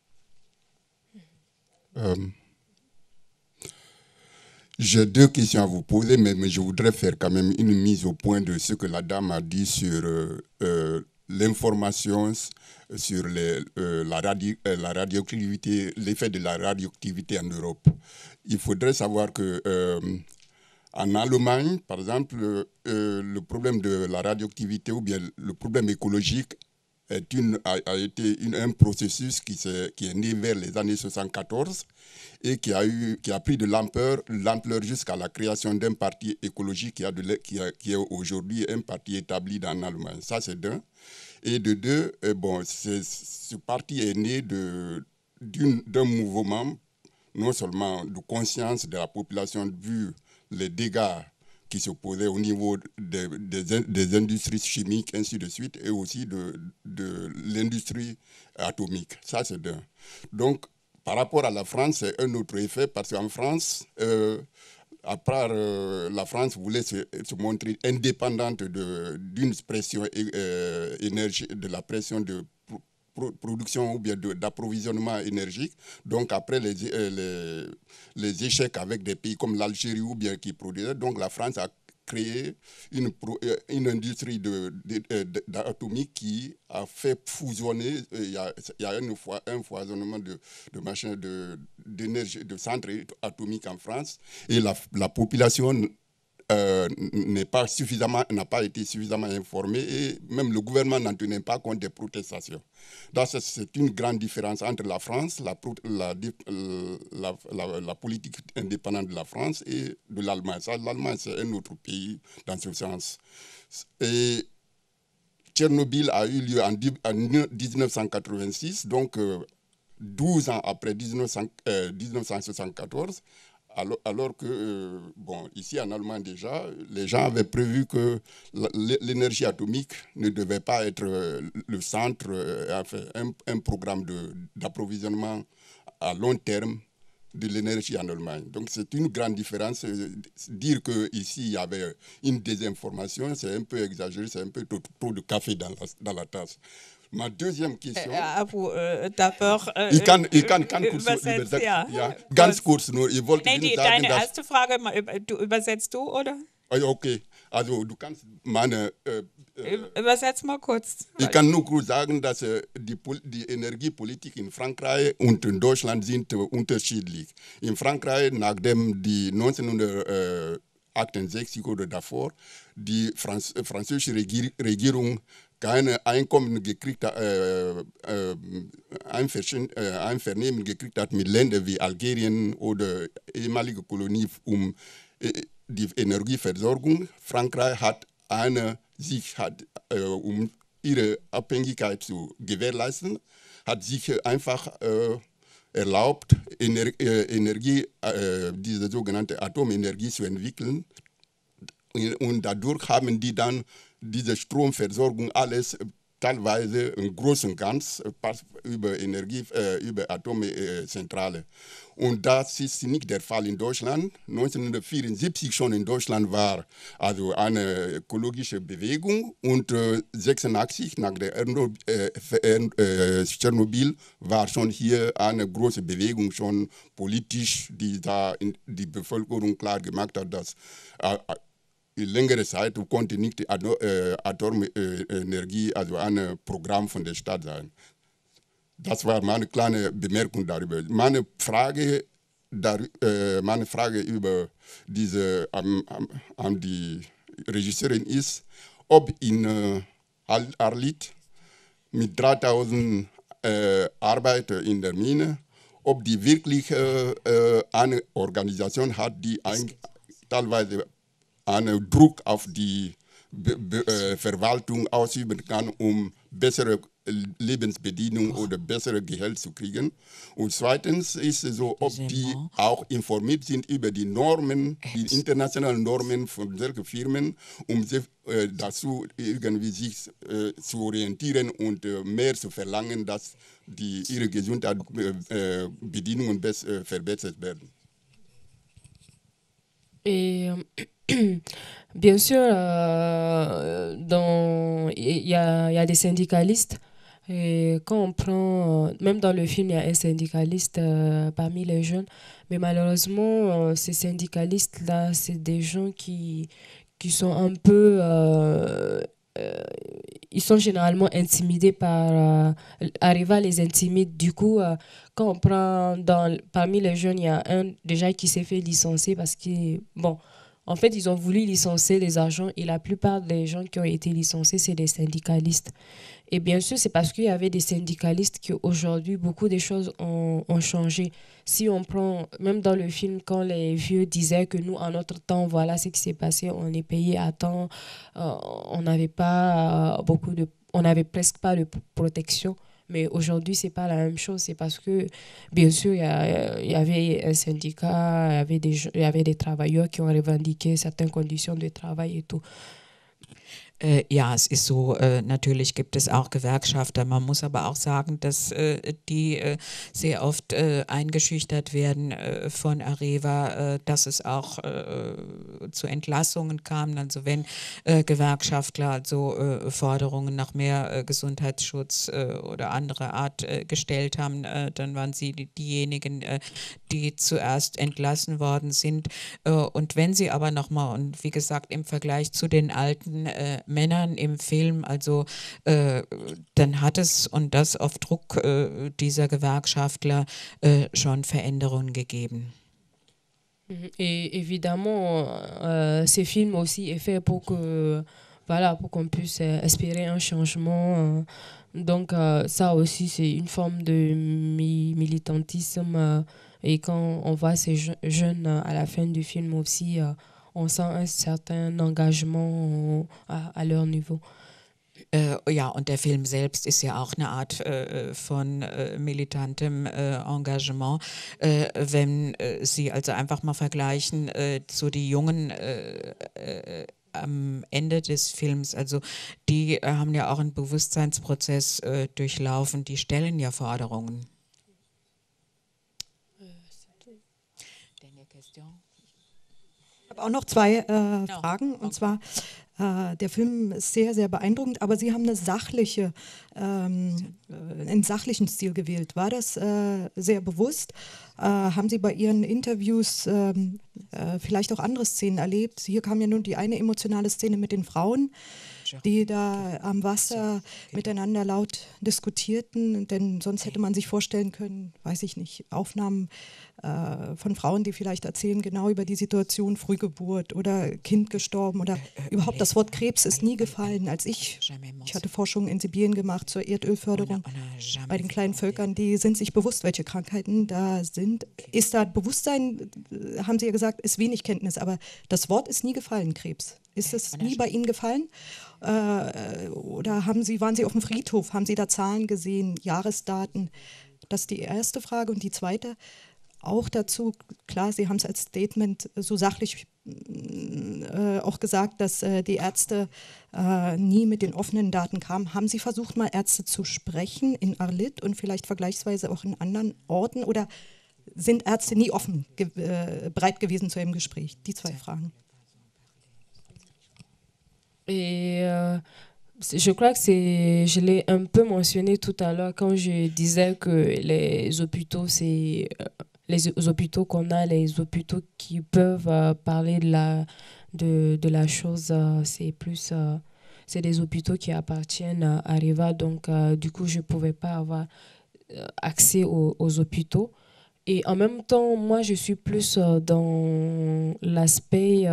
J'ai deux questions à vous poser, mais je voudrais faire quand même une mise au point de ce que la dame a dit sur l'information sur la radioactivité, l'effet de la radioactivité en Europe. Il faudrait savoir que en Allemagne, par exemple, le problème de la radioactivité ou bien le problème écologique a été un processus qui est né vers les années 74 et qui a pris de l'ampleur jusqu'à la création d'un parti écologique qui est aujourd'hui un parti établi en Allemagne. Ça, c'est d'un. Et de deux, ce parti est né d'un mouvement, non seulement de conscience de la population vu les dégâts qui se posaient au niveau des industries chimiques, ainsi de suite, et aussi de l'industrie atomique. Ça, c'est d'un. Donc, par rapport à la France, c'est un autre effet, parce qu'en France, à part la France voulait se montrer indépendante d'une pression énergie, de la pression de production ou bien d'approvisionnement énergique. Donc après les échecs avec des pays comme l'Algérie ou bien qui produisaient, donc la France a créé une industrie d'atomique qui a fait fusionner, il y a un foisonnement d'énergie, de centres atomiques en France, et la population n'a pas été suffisamment informée et même le gouvernement n'en tenait pas compte des protestations. Donc c'est une grande différence entre la France, la politique indépendante de la France et de l'Allemagne. L'Allemagne, c'est un autre pays dans ce sens. Et Tchernobyl a eu lieu en 1986, donc 12 ans après 1974. Alors que, ici en Allemagne déjà, les gens avaient prévu que l'énergie atomique ne devait pas être le centre, un programme d'approvisionnement à long terme de l'énergie en Allemagne. Donc c'est une grande différence. Dire qu'ici il y avait une désinformation, c'est un peu exagéré, c'est un peu trop de café dans la tasse. Ma deuxième question. D'abord, ich kann kurz übersetzen. Ja, ganz kurz nur. Ich wollte sagen, deine erste Frage, übersetzt du, oder? Okay, also du kannst meine... Übersetz mal kurz. Ich kann nur kurz sagen, dass die Energiepolitik in Frankreich und in Deutschland sind unterschiedlich. In Frankreich, nachdem die 1968 oder davor die französische Regierung keine Einkommen gekriegt hat, ein Vernehmen gekriegt hat mit Ländern wie Algerien oder ehemalige Kolonie die Energieversorgung. Frankreich hat um ihre Abhängigkeit zu gewährleisten, hat sich einfach erlaubt, diese sogenannte Atomenergie zu entwickeln. Und dadurch haben die dann diese Stromversorgung alles teilweise im Großen und Ganzen über Energie, über Atomzentrale. Und das ist nicht der Fall in Deutschland. 1974 schon in Deutschland war also eine ökologische Bewegung und 86 nach der Tschernobyl war schon hier eine große Bewegung, schon politisch, die da in die Bevölkerung klar gemacht hat, dass längere Zeit konnte nicht die Atomenergie, also ein Programm von der Stadt sein. Das war meine kleine Bemerkung darüber. Meine Frage über diese an die Regisseurin ist, ob in Arlit mit 3000 Arbeitern in der Mine, ob die wirklich eine Organisation hat, die teilweise einen Druck auf die Verwaltung ausüben kann, um bessere Lebensbedingungen oder bessere Gehalt zu kriegen. Und zweitens ist es so, ob die auch informiert sind über die Normen, die internationalen Normen von solchen Firmen, um sich dazu irgendwie sich zu orientieren und mehr zu verlangen, dass ihre Gesundheitsbedingungen verbessert werden. Et bien sûr, il y a des syndicalistes. Et quand on prend, même dans le film, il y a un syndicaliste parmi les jeunes. Mais malheureusement, ces syndicalistes-là, c'est des gens qui sont un peu... ils sont généralement intimidés par... Arriva les intimide. Du coup, quand on prend parmi les jeunes, il y a un déjà qui s'est fait licencier parce que... Bon, en fait, ils ont voulu licencier les agents et la plupart des gens qui ont été licenciés, c'est des syndicalistes. Et bien sûr, c'est parce qu'il y avait des syndicalistes qu'aujourd'hui, beaucoup de choses ont changé. Si on prend, même dans le film, quand les vieux disaient que nous, en notre temps, voilà ce qui s'est passé, on est payé à temps, on n'avait pas on n'avait presque pas de protection. Mais aujourd'hui, ce n'est pas la même chose. C'est parce que, bien sûr, il y avait un syndicat, il y avait des travailleurs qui ont revendiqué certaines conditions de travail et tout. Ja, es ist so, natürlich gibt es auch Gewerkschafter. Man muss aber auch sagen, dass die sehr oft eingeschüchtert werden von Areva, dass es auch zu Entlassungen kam. Also wenn Gewerkschaftler also Forderungen nach mehr Gesundheitsschutz oder andere Art gestellt haben, dann waren sie diejenigen, die zuerst entlassen worden sind. Und wenn sie aber nochmal, und wie gesagt, im Vergleich zu den alten Männern im Film, also dann hat es und das auf Druck dieser Gewerkschaftler schon Veränderungen gegeben. Et évidemment, ce film aussi est fait pour que, voilà, pour qu'on puisse espérer un changement. Donc ça aussi, c'est une forme de militantisme. Et quand on voit ces jeunes à la fin du film aussi, on sent un certain engagement à leur niveau. Ja, und der Film selbst ist ja auch eine Art von militantem Engagement. Wenn Sie also einfach mal vergleichen, so die Jungen am Ende des Films, also die haben ja auch einen Bewusstseinsprozess durchlaufen, die stellen ja Forderungen. Ich habe auch noch zwei Fragen. Und zwar, der Film ist sehr, sehr beeindruckend, aber Sie haben einen sachlichen Stil gewählt. War das sehr bewusst? Haben Sie bei Ihren Interviews vielleicht auch andere Szenen erlebt? Hier kam ja nun die eine emotionale Szene mit den Frauen, die da am Wasser miteinander laut diskutierten, denn sonst hätte man sich vorstellen können, weiß ich nicht, Aufnahmen von Frauen, die vielleicht erzählen genau über die Situation Frühgeburt oder Kind gestorben oder überhaupt das Wort Krebs ist nie gefallen. Ich hatte Forschung in Sibirien gemacht zur Erdölförderung bei den kleinen Völkern, die sind sich bewusst, welche Krankheiten da sind. Ist da Bewusstsein, haben Sie ja gesagt, ist wenig Kenntnis, aber das Wort ist nie gefallen, Krebs. Ist es nie bei Ihnen gefallen? Oder waren Sie auf dem Friedhof? Haben Sie da Zahlen gesehen, Jahresdaten? Das ist die erste Frage. Und die zweite auch dazu, klar, Sie haben es als Statement so sachlich auch gesagt, dass die Ärzte nie mit den offenen Daten kamen. Haben Sie versucht, mal Ärzte zu sprechen in Arlit und vielleicht vergleichsweise auch in anderen Orten? Oder sind Ärzte nie bereit gewesen zu einem Gespräch? Die zwei Fragen. Et je crois que je l'ai un peu mentionné tout à l'heure quand je disais que les hôpitaux, c'est les hôpitaux qu'on a, les hôpitaux qui peuvent parler de la chose, c'est plus c'est des hôpitaux qui appartiennent à Areva, donc du coup je ne pouvais pas avoir accès aux hôpitaux. Et en même temps, moi je suis plus dans l'aspect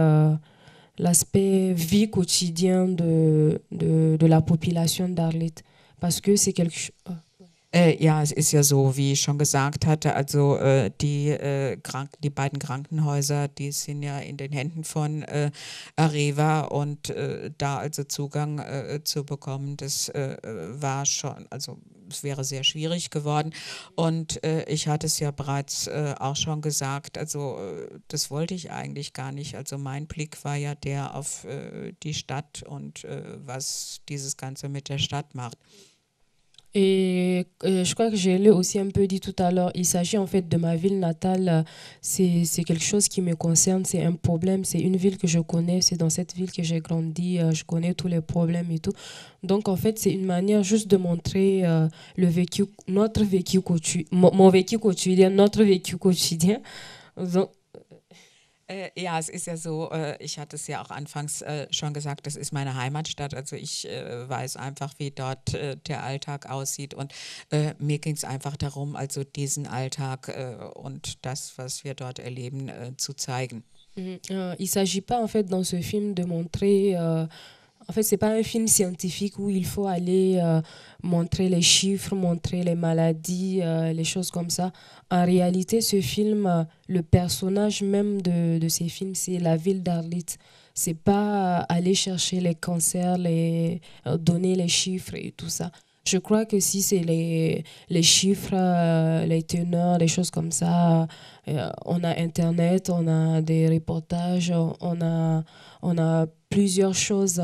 vie quotidienne de la population d'Arlit, parce que c'est quelque chose... Ja, es ist ja so, wie ich schon gesagt hatte, also die beiden Krankenhäuser, die sind ja in den Händen von Areva und da also Zugang zu bekommen, das war schon, also es wäre sehr schwierig geworden und ich hatte es ja bereits auch schon gesagt, also das wollte ich eigentlich gar nicht, also mein Blick war ja der auf die Stadt und was dieses Ganze mit der Stadt macht. Et je crois que je l'ai aussi un peu dit tout à l'heure, il s'agit en fait de ma ville natale, c'est quelque chose qui me concerne, c'est un problème, c'est une ville que je connais, c'est dans cette ville que j'ai grandi, je connais tous les problèmes et tout. Donc en fait c'est une manière juste de montrer mon vécu quotidien, notre vécu quotidien. Donc, ja, es ist ja so, ich hatte es ja auch anfangs schon gesagt, das ist meine Heimatstadt, also ich weiß einfach, wie dort der Alltag aussieht und mir ging es einfach darum, also diesen Alltag und das, was wir dort erleben, zu zeigen. Il ne s'agit pas en fait dans ce film de montrer... En fait, ce n'est pas un film scientifique où il faut aller montrer les chiffres, montrer les maladies, les choses comme ça. En réalité, ce film, le personnage même de ces films, c'est la ville d'Arlit. Ce n'est pas aller chercher les cancers, donner les chiffres et tout ça. Je crois que si c'est les chiffres, les teneurs, les choses comme ça, on a Internet, on a des reportages, on a plusieurs choses,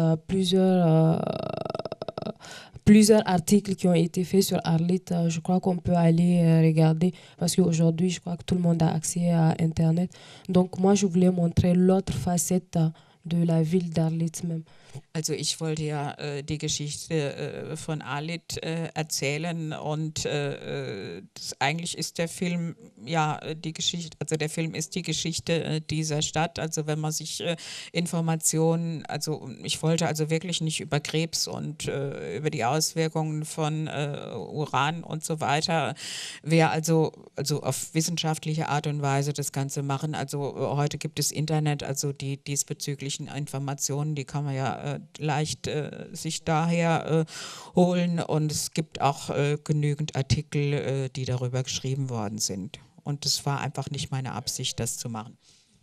plusieurs articles qui ont été faits sur Arlit. Je crois qu'on peut aller regarder parce qu'aujourd'hui, je crois que tout le monde a accès à Internet. Donc moi, je voulais montrer l'autre facette de la ville d'Arlit même. Also ich wollte ja die Geschichte von Arlit erzählen und eigentlich ist der Film ja die Geschichte, also der Film ist die Geschichte dieser Stadt. Also wenn man sich Informationen, also ich wollte also wirklich nicht über Krebs und über die Auswirkungen von Uran und so weiter, wer also auf wissenschaftliche Art und Weise das Ganze machen. Also heute gibt es Internet, also die diesbezüglichen Informationen, die kann man ja leicht sich daher holen und es gibt auch genügend Artikel, die darüber geschrieben worden sind. Und es war einfach nicht meine Absicht, das zu machen.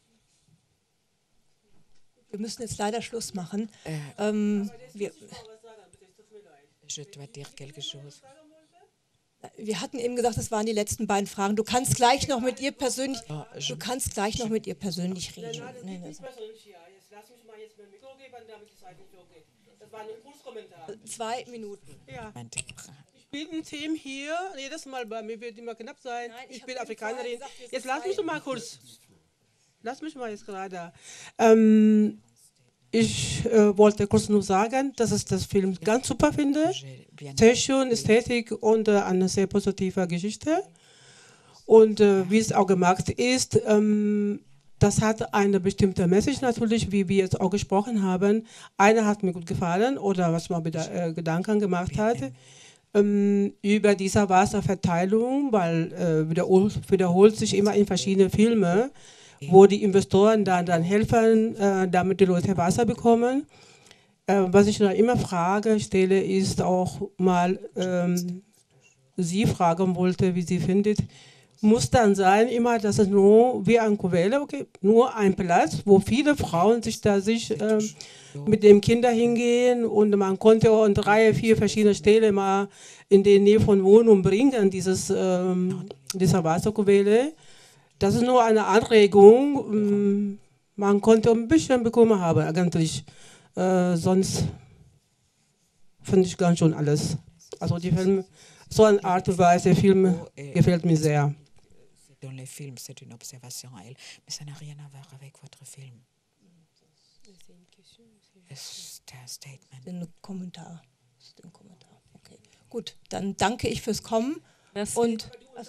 Wir müssen jetzt leider Schluss machen. Wir hatten eben gesagt, das waren die letzten beiden Fragen. Du kannst gleich noch mit ihr persönlich, reden. Nee, Lass mich mal jetzt mein Mikro geben, damit die Zeit nicht hochgeht. Das war ein Impulskommentar. 2 Minuten. Ja. Ich bin ein Team hier. Jedes Mal bei mir wird immer knapp sein. Nein, ich bin Afrikanerin. Jetzt lass mich doch mal kurz. Lass mich mal jetzt gerade. Ich wollte kurz nur sagen, dass ich das Film ganz super finde. Sehr schön, Ästhetik und eine sehr positive Geschichte. Und wie es auch gemacht ist, das hat eine bestimmte Message natürlich, wie wir jetzt auch gesprochen haben. Eine hat mir gut gefallen oder was man mit Gedanken gemacht hat, über diese Wasserverteilung, weil wiederholt sich immer in verschiedenen Filmen, wo die Investoren dann helfen, damit die Leute Wasser bekommen. Was ich noch immer stelle, ist auch mal, Sie fragen wollte, wie sie findet, muss dann sein, immer, dass es nur wie ein Kuvelle, okay, nur ein Platz, wo viele Frauen sich mit den Kindern hingehen und man konnte auch 3, 4 verschiedene Stellen mal in die Nähe von Wohnungen bringen, dieser Wasserkuvelle. Das ist nur eine Anregung. man konnte ein bisschen bekommen haben eigentlich. Sonst finde ich ganz schon alles. Also die Film, so eine Art und Weise Film gefällt mir sehr. Dans les films, c'est une observation à elle, mais ça n'a rien à voir avec votre film. C'est un statement. Ein Kommentar. Okay. Gut, dann danke ich fürs Kommen. Merci. Und also,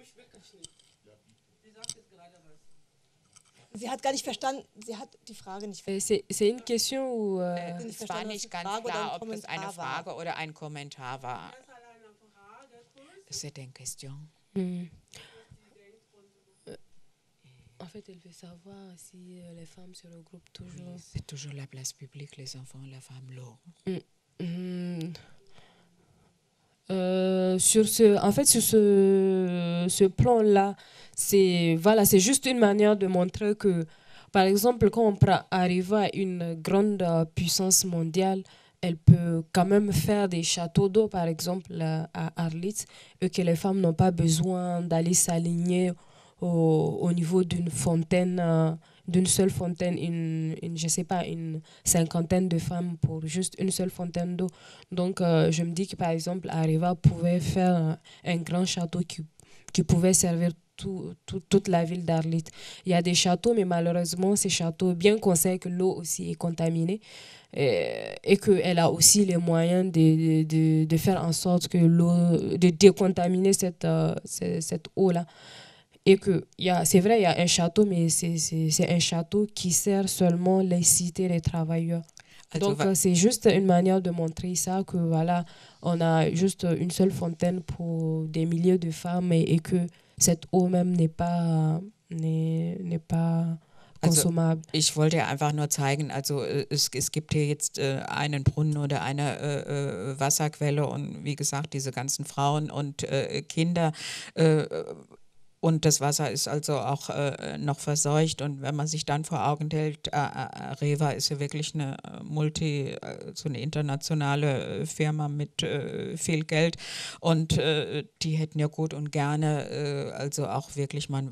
sie hat gar nicht verstanden, sie hat die Frage nicht verstanden. C'est une question où... Es war nicht ganz klar, ob das eine Frage oder ein Kommentar war. C'est une question. En fait, elle veut savoir si les femmes se regroupent toujours. C'est toujours la place publique, les enfants, la femme, l'eau. Sur ce plan-là, c'est juste une manière de montrer que, par exemple, quand on arrive à une grande puissance mondiale, elle peut quand même faire des châteaux d'eau, par exemple, à Arlit, et que les femmes n'ont pas besoin d'aller s'aligner au niveau d'une fontaine, d'une seule fontaine, je sais pas, une cinquantaine de femmes pour juste une seule fontaine d'eau. Donc, je me dis que, par exemple, Areva pouvait faire un grand château qui pouvait servir toute la ville d'Arlit. Il y a des châteaux, mais malheureusement, ces châteaux, bien qu'on sait que l'eau aussi est contaminée, et qu'elle a aussi les moyens de faire en sorte que l'eau, de décontaminer cette eau-là. Et que, c'est vrai, il y a un château, mais c'est un château qui sert seulement les cités, les travailleurs. Donc, c'est juste une manière de montrer ça, que voilà, on a juste une seule fontaine pour des milliers de femmes et que cette eau même n'est pas konsumabel. Also, ich wollte ja einfach nur zeigen, also es gibt hier jetzt einen Brunnen oder eine Wasserquelle und wie gesagt, diese ganzen Frauen und Kinder und das Wasser ist also auch noch verseucht und wenn man sich dann vor Augen hält, Areva ist ja wirklich eine so eine internationale Firma mit viel Geld und die hätten ja gut und gerne also auch wirklich mal einen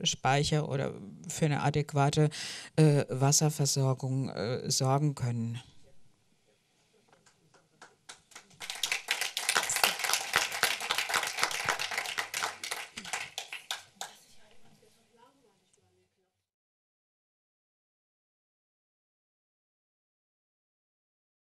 Wasserspeicher oder für eine adäquate Wasserversorgung sorgen können.